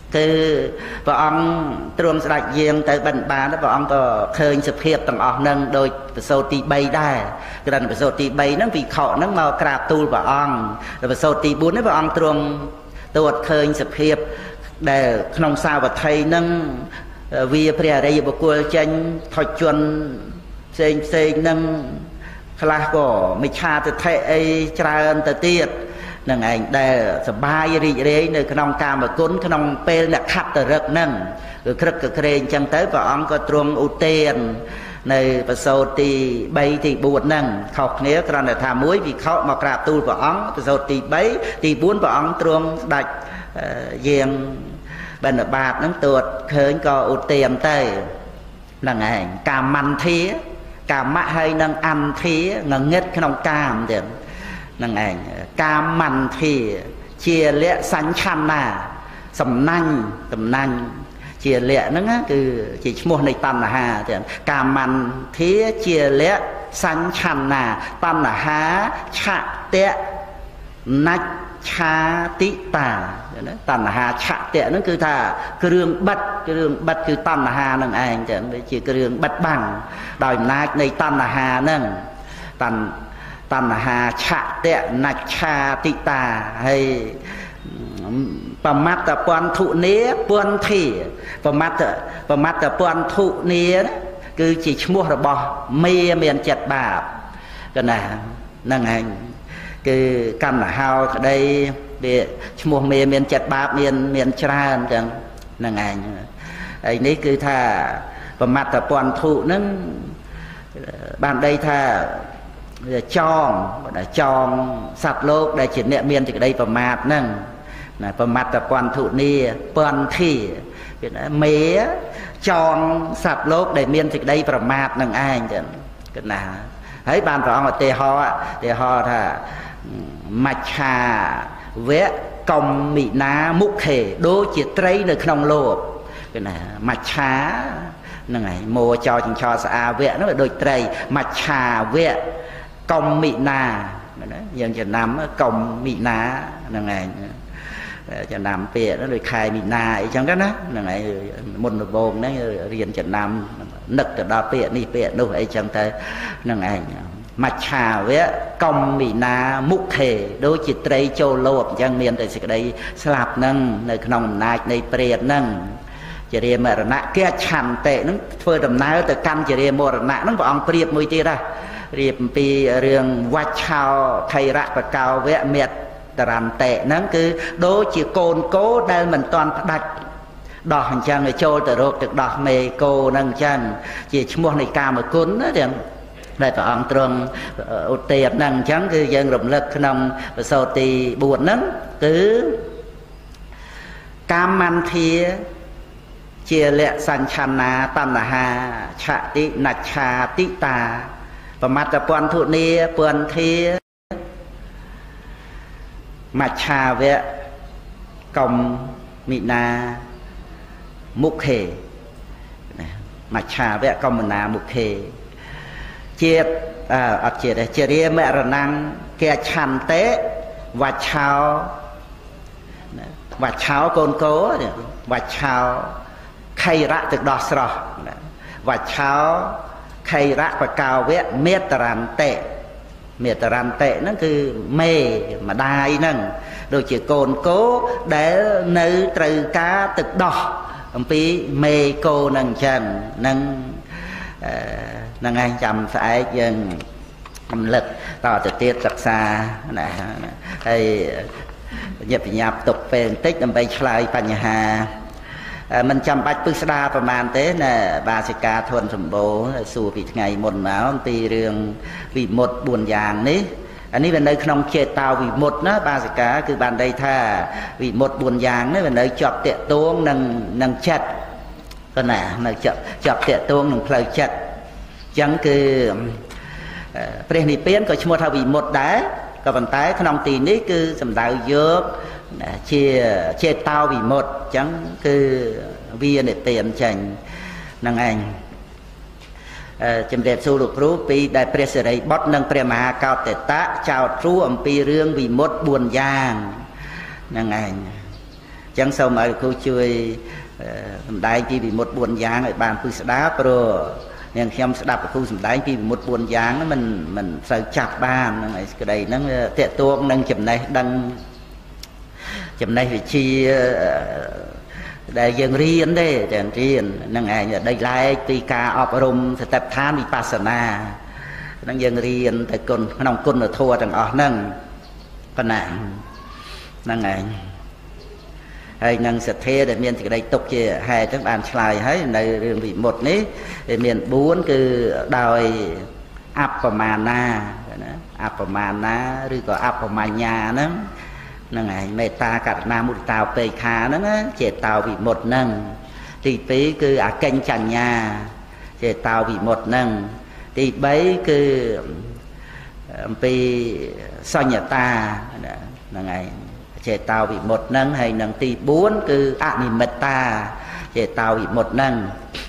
cứ vợ ông truông sạch riêng tới bần bán đó vợ ông có khơi sập hiệp tầng ọc nâng đôi sâu tì bay đài cái đàn sâu tì bay nó vì khọ nó màu crạp tu vợ ông rồi sâu tì bốn nó vợ ông truông tuột khơi sập hiệp để không sao và thầy nâng vì bây đây bộ cô tranh thôi chuẩn xây nâng khá có mấy cha từ thầy ấy tràn từ tiết nâng ảnh để sắp bài rị rê nơi khăn ông ca mà cún khăn ông bê là khắp từ rực nâng rồi khắc cực rê chẳng tới và ông có truông ưu tiên nơi và sâu thì bay thì buồn nâng khóc nếu còn là thả muối vì khóc mà krạp tu và ông và sâu thì bấy thì buồn và ông truông đạch riêng bên ở bạc nâng tuột khởi có ưu tiên tới nâng ảnh cả mặn thía cả mạ hay nâng ăn thía nâng nghết khăn ông cam được nâng ảnh cam mặn thì chia lệ sánh chăn nà sầm nanh chia lệ nó cứ chỉ mua này tan là hà thì cam mặn thía chia lệ sánh chăn nà tan là há chạ tệ nách cha tị tà tan là hà chạ tệ nó cứ thà cái đường bật cứ tan là hà nâng ảnh chỉ cái đường bật bằng đòi nách này tan là hà nâng tan hà chạ tệ nạch cha tị tà hay bầm mắt tập quan thụ nế quan thị bầm mắt tập quan thụ nế cứ chỉ mua rồi bỏ mê miền chật bạp cái này nâng hành cứ căn là hao ở đây để mua mê miền chật bạp miền tràn chẳng nâng hành ấy ní cứ thà bầm mắt tập quan thụ nâng bạn đây thà chong sạch lốt để chỉ niệm miên thì cái đây vào mặt nâng vào mặt là quan thụ ni quan thi mế chong sạch lốt để miên thì cái đây vào mặt nâng ai chứ cái nào thấy ban rõ là tề ho thà mạch hà vẽ công mỹ ná múc khề đố chỉ trấy nơi không lột cái này mạch hà nâng này mua cho chừng cho xa vẽ nó là đôi trầy mạch hà vẽ công mỹ na dân cho nắm công mỹ ná nâng này cho nắm bịa nó rồi khai mỹ na ấy chẳng đó nâng này môn một bồn nó riêng cho nắm nực từ đó bịa đi bịa đâu ấy chẳng tới nâng này mặt trà với công mỹ na múc hề đôi chỉ trây châu lộp chẳng miền tới sự đây sạp nâng nơi nông nạch nơi bịa nâng chỉ riêng mà nạ kia chẳng tệ nó phơi đầm nái từ căn chỉ riêng một nạ nó vào ông bịa mùi tì ra riêng pi riêng vạch chào thầy rạc và cao vẽ miệt tàn tệ nó cứ đố chỉ côn cố đây mình toàn đạch đỏ hành trang người trôi từ rốt được đỏ mê cô nâng chân chỉ mua này ca mà cún đó thì đây phải ông trường ưu tiệp nâng chẳng cứ dân rộng lực nông và sau thì buồn nâng cứ cam ăn thịa chia lệ sanh chăn ná tan là hà chạ tí nạch chà tí tà và mặt là quan thụ nia quan thi mặt trà vẽ công mỹ na mục hề mặt trà vẽ công mỹ na mục hề chia chia riêng mẹ rồi năng kẻ chăn tế và cháo côn cố và cháo khay rạ từ đỏ sọ và cháo khay rạ và cao vẽ miết tàn tệ nó cứ mê mà đai nâng rồi chỉ cồn cố để nữ trừ cá tực đỏ ông phí mê cô nâng chân nâng anh chăm phải dân âm lực tỏ từ tiết rất xa hay nhập tục về tích làm bay lại bà nhà hà mình chăm bách bức đaประมาณ thế nè bà sẽ ca thuần sầm bố xù vì ngày một máu tì riêng vì một buồn vàng ní anh ấy bên đây không chê tao vì một nó bà sẽ cá cứ bàn đây tha vì một buồn vàng nó bên đây chọt tiện tuông nâng chặt con nè nâng chọt tiện tuông nâng phơi chặt chẳng cứ pre ni piên có chung thao vì một đá có vận tải không tì ní cứ sầm đào dớp chia tao vì một chẳng cứ viên để tiền chành năng anh chấm đẹp su được rú pi đại presere bot năng prema cao tệ tá chào trú pi riêng vì một buồn giang năng anh ចឹងសូមឲ្យលោកគ្រូជួយសម្ដែងពីវិមុត4យ៉ាងឲ្យបានពិស្ដារព្រោះនាងខ្ញុំស្ដាប់លោកគ្រូសម្ដែងពីវិមុត4យ៉ាងមិនសូវចាប់បានហ្នឹងឯក្តីហ្នឹងតេតួងនឹងចំណេះដឹងចំណេះវិជ្ជាដែលយើងរៀនទេតែរៀនហ្នឹងឯងដីឡែកពីការអប់រំសតិប្បដ្ឋានវិបស្សនាហ្នឹងយើងរៀនទៅក្នុងគុណធម៌ទាំងអស់ហ្នឹងប៉ុណ្ណាហ្នឹងឯងហើយនឹងសទ្ធាដែលមានសេចក្តីទុកជាហេតុចឹងបានឆ្លើយហើយនៅរឿងវិមុតនេះវាមាន4គឺដោយអបមាណាណាអបមាណាឬក៏អបមញ្ញាហ្នឹងហ្នឹងឯងមេត្តាករុណាមុទិតាឧបេក្ខាហ្នឹងចេតោវិមុតហ្នឹងទី2គឺអកិញ្ចញ្ញាចេតោវិមុតហ្នឹងទី3គឺអំពីសញ្ញតាហ្នឹងឯងចេតោវិមុតហ្នឹងហើយនឹងទី4គឺអនិមិត្តាចេតោវិមុតហ្នឹង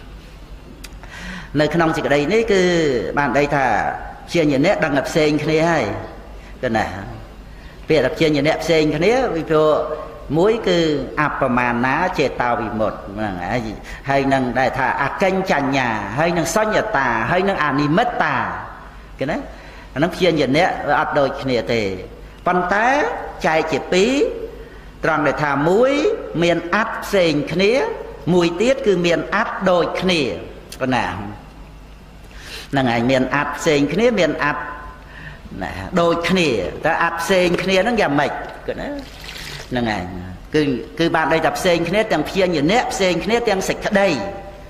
នៅក្នុងសេចក្តីនេះគឺបានន័យថាជាញ្ញៈដឹងតែផ្សេងគ្នាហើយគឺណាពាក្យថាជាញ្ញៈផ្សេងគ្នាពីព្រោះមួយគឺអបមាណាចេតោវិមុតហ្នឹងហើយនឹងដែលថាអកិញ្ចញ្ញាហើយនឹងសញ្ញតាហើយនឹងអនិមិត្តាគឺណាអានឹងជាញ្ញៈវាអត់ដូចគ្នាទេប៉ុន្តែចែកជា2ត្រង់ដែលថាមួយមានអត្តផ្សេងគ្នាមួយទៀតគឺមានអត្តដូចគ្នាប៉ុណ្ណាហ្នឹងហើយមានអត្តផ្សេងគ្នាមានអត្តណាដូចគ្នាតែអត្តផ្សេងគ្នាហ្នឹងយ៉ាងម៉េចគឺណាហ្នឹងហើយគឺបានន័យថាផ្សេងគ្នាទាំងព្យាញ្ញៈផ្សេងគ្នាទាំងសេចក្តី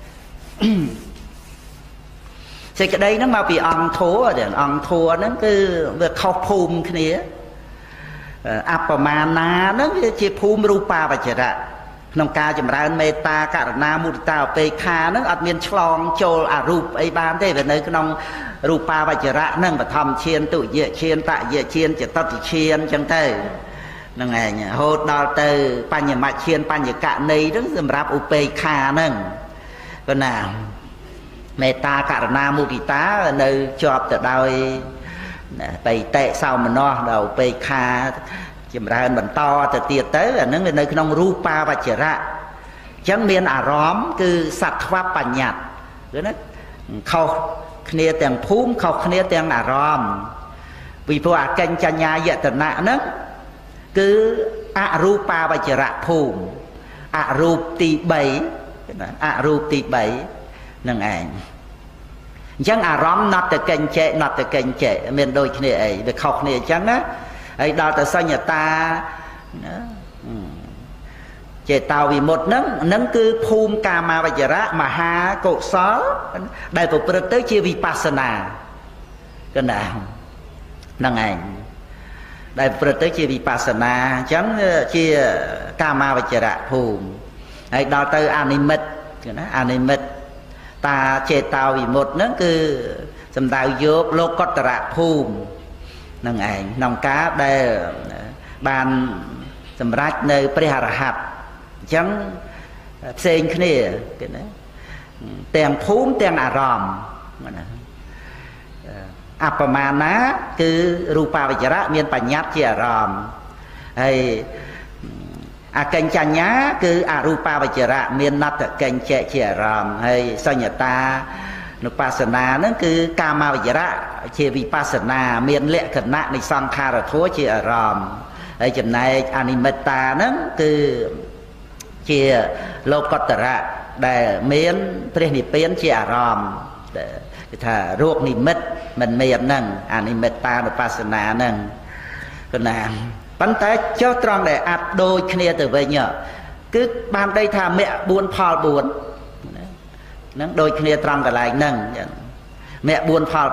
សេចក្តីហ្នឹងមកពីអង្គធัวអង្គធัวហ្នឹងគឺវាខុសភូមិគ្នាអបមាណាហ្នឹងវាជាភូមិរូបាវចរៈក្នុងការចម្រើនមេត្តាករុណាមុទិតាឧបេក្ខាហ្នឹងអត់មានឆ្លងចូលអរូបអីបានទេវានៅក្នុងរូបាវចរៈហ្នឹងបឋមឈានទុយឈានតយឈានចតុតឈានអញ្ចឹងទៅហ្នឹងឯងរហូតដល់ទៅបញ្ញមឈានបញ្ញកណីហ្នឹងសម្រាប់ឧបេក្ខាហ្នឹងប៉ុណ្ណាមេត្តាករុណាមុទិតានៅជាប់ទៅដោយបៃតេសោមនស្សដល់ឧបេក្ខាចម្រើនបន្តទៅទៀតទៅអានឹងនៅក្នុងរូបាវចរៈអញ្ចឹងមានអារម្មណ៍គឺសត្វបញ្ញត្តិគឺណាខុសគ្នាទាំងភូមិខុសគ្នាទាំងអារម្មណ៍ពីព្រោះអកិញ្ចញ្ញយតនៈហ្នឹងគឺអរូបាវចរៈភូមិអរូបទី3ណាអរូបទី3ហ្នឹងឯងអញ្ចឹងអារម្មណ៍ណត់តកិញ្ចេណត់តកិញ្ចេមានដូចគ្នាអីវាខុសគ្នាអញ្ចឹងណាហើយដល់ទៅសញ្ញតាណាចេតោវិមុតហ្នឹងគឺភូមិកាមាវចរៈមហាកុសលដែលប្រព្រឹត្តទៅជាវិបស្សនាកណ្ដាលហ្នឹងឯងដែលប្រព្រឹត្តទៅជាវិបស្សនាអញ្ចឹងជាកាមាវចរៈភូមិហើយដល់ទៅអនិមិត្តណាអនិមិត្តតាចេតោវិមុតហ្នឹងគឺសំដៅយកលោកតរៈភូមិនឹងឯងក្នុងការដែលបានសម្រេចនៅព្រះអរហន្តអញ្ចឹងផ្សេងគ្នាគេណាទាំងភូមិទាំងអារម្មណ៍ណាអបមាណាគឺរូបាវចរៈមានបញ្ញត្តិជាអារម្មណ៍ហើយអកិញ្ចញ្ញាគឺអរូបាវចរៈមានណត្តកិញ្ចៈជាអារម្មណ៍ហើយសញ្ញតានុបស្សនាហ្នឹងគឺកាមាវចរៈជាវិបស្សនាមានលក្ខណៈនៃសង្ខារធัวជាអារម្មណ៍ហើយចំណែកអនិមិត្តាហ្នឹងគឺជាលោកតរៈដែលមានព្រះនិព្វានជាអារម្មណ៍គេថារោគនិមិត្តមិនមានហ្នឹងអនិមិត្តានុបស្សនាហ្នឹងគណាប៉ុន្តែចុះត្រង់ដែលអត់ដូចគ្នាទៅវិញគឺបានន័យថាមគ្គ4ផល4ហ្នឹងដូចគ្នាត្រង់កន្លែងហ្នឹងមគ្គ4ផល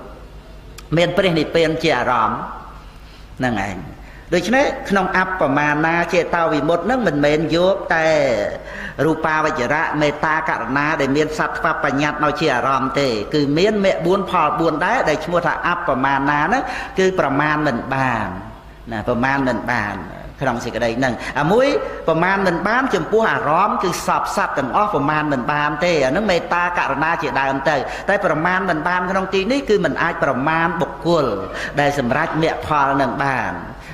4មានព្រះនិព្វានជាអារម្មណ៍ហ្នឹងឯងដូច្នេះក្នុងអបមាណាចេតោវិមុតហ្នឹងមិនមែនយកតែរូបាវចរៈមេត្តាករុណាដែលមានសត្វបញ្ញត្តិមកជាអារម្មណ៍ទេគឺមានមគ្គ4ផល4ដែរដែលឈ្មោះថាអបមាណាហ្នឹងគឺប្រមាណមិនបានណាប្រមាណមិនបានក្នុងសេចក្តីហ្នឹងអាមួយប្រមាណមិនបានចំពោះអារម្មណ៍គឺសពសត្វទាំងអស់ប្រមាណមិនបានទេអាហ្នឹងមេត្តាករុណាជាដើមទៅតែប្រមាណមិនបានក្នុងទីនេះគឺមិនអាចប្រមាណបុគ្គលដែលសម្រេចមគ្គផលនឹងបាន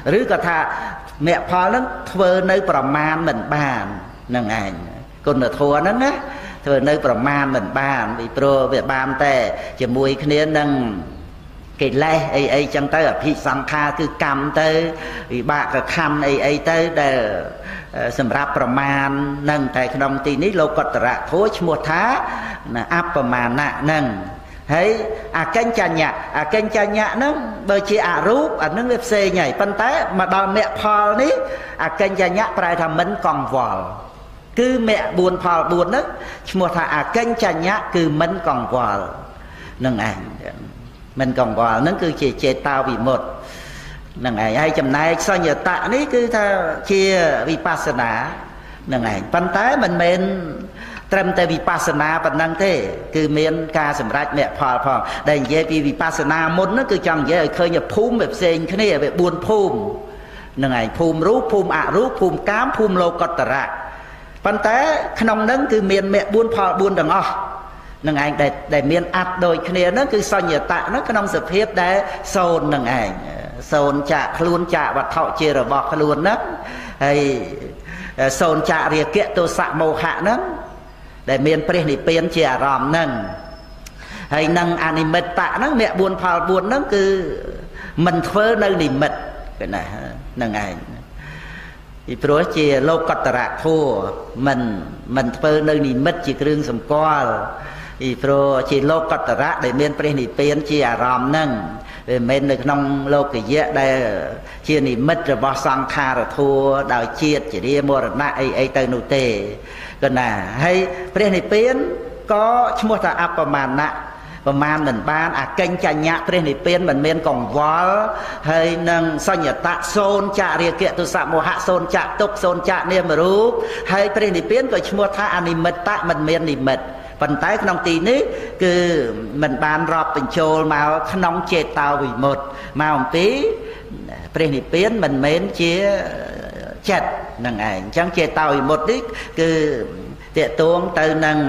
ឬក៏ថាមគ្គផលហ្នឹងធ្វើនៅប្រមាណមិនបាននឹងឯងគុណធម៌ហ្នឹងណាធ្វើនៅប្រមាណមិនបានពីព្រោះវាបានតែជាមួយគ្នានឹងកិលេសអីចឹងទៅអភិសង្ខារគឺកម្មទៅវិបាកខណ្ឌអីទៅដែលសម្រាប់ប្រមាណនឹងតែក្នុងទីនេះលោកុត្តរធម៌ឈ្មោះថាអបមាណៈនឹងហើយអកិញ្ចញ្ញៈហ្នឹងបើជាអរូបអានឹងវាផ្សេងហើយប៉ុន្តែមកដល់មគ្គផលនេះអកិញ្ចញ្ញៈប្រែថាមិនកង្វល់គឺមគ្គ4ផល4ហ្នឹងឈ្មោះថាអកិញ្ចញ្ញៈគឺមិនកង្វល់នឹងឯងមិនកង្វល់ហ្នឹងគឺជាចេតោវិមុតតិនឹងឯងហើយចំណែកសញ្ញតៈនេះគឺថាជាវិបស្សនានឹងឯងប៉ុន្តែមិនមែនត្រឹមតែវិបស្សនាប៉ុណ្ណឹងទេគឺមានការសម្រេចមគ្គផលផងដែលនិយាយពីវិបស្សនាមុនហ្នឹងគឺចង់និយាយឲ្យឃើញភូមិវាផ្សេងគ្នាវា4ភូមិនឹងឯងភូមិរូបភូមិអរូបភូមិកាមភូមិលោកុត្តរៈប៉ុន្តែក្នុងហ្នឹងគឺមានមគ្គ4ផល4ទាំងអស់នឹងឯងដែលមានអត្តដូចគ្នាហ្នឹងគឺសញ្ញតៈហ្នឹងក្នុងសភាពដែលសូន្យនឹងឯងសូន្យចាក់ខ្លួនចាក់វត្ថុជារបស់ខ្លួនហ្នឹងហើយសូន្យចាក់រាគៈទោសៈមោហៈហ្នឹងដែលមានព្រះនិព្វានជាអារម្មណ៍ហ្នឹងហើយនឹងអនិមិត្តតៈហ្នឹងមគ្គ4ផល4ហ្នឹងគឺមិនធ្វើនៅនិមិត្តគេណាហ្នឹងឯងពីព្រោះជាលោកុត្តរធម៌មិនធ្វើនៅនិមិត្តជាគ្រឿងសម្គាល់ពីព្រោះជាលោកុត្តរៈដែលមានព្រះនិព្វានជាអារម្មណ៍ហ្នឹងវាមិនមែននៅក្នុងលោកយៈដែលជានិមិត្តរបស់សង្ខារធัวដោយជាតិជារាមរណៈអីទៅនោះទេក៏ណាហើយព្រះនិព្វានក៏ឈ្មោះថាអបមាណៈប្រមាណមិនបានអកិញ្ចញ្ញៈព្រះនិព្វានមិនមានកង្វល់ហើយនឹងសញ្ញតៈសូន្យចរិយៈទុសៈមោហៈសូន្យចៈទុក្ខសូន្យចៈនាមរូបហើយព្រះនិព្វានក៏ឈ្មោះថាអនិមិត្តៈមិនមាននិមិត្តប៉ុន្តែក្នុងទីនេះគឺមិនបានរាប់បញ្ចូលមកក្នុងចេតោវិមុតតិមកអំពីព្រះនិព្វានមិនមែនជាចិត្តនឹងឯងអញ្ចឹងចេតោវិមុតតិនេះគឺតេតួងទៅនឹង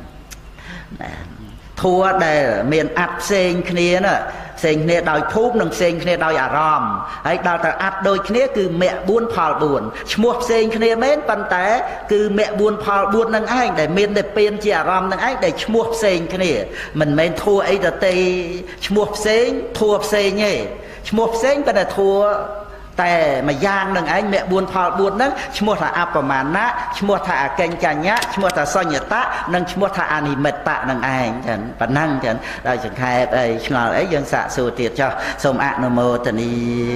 ធัวដែលមានអត្តផ្សេងគ្នាណាផ្សេងគ្នាដោយភូមិនិងផ្សេងគ្នាដោយអារម្មណ៍ហើយដល់ទៅអត្តដូចគ្នាគឺមគ្គ4ផល4ឈ្មោះផ្សេងគ្នាមែនប៉ុន្តែគឺមគ្គ4ផល4នឹងឯងដែលមានតែពៀនជាអារម្មណ៍នឹងឯងដែលឈ្មោះផ្សេងគ្នាមិនមែនធัวអីទៅទេឈ្មោះផ្សេងធัวផ្សេងទេឈ្មោះផ្សេងប៉ុន្តែធัวតែមួយយ៉ាងនឹងឯងមគ្គ4ផល4ហ្នឹងឈ្មោះថាអបមាណៈឈ្មោះថាអកិញ្ចញ្ញៈឈ្មោះថាសញ្ញតៈនិងឈ្មោះថាអនិមិត្តៈនឹងឯងចឹងប៉ុណ្ណឹងចឹងដោយសង្ខេបអីឆ្ងល់អីយើងសាកសួរទៀតចុះសូមអនុមោទនា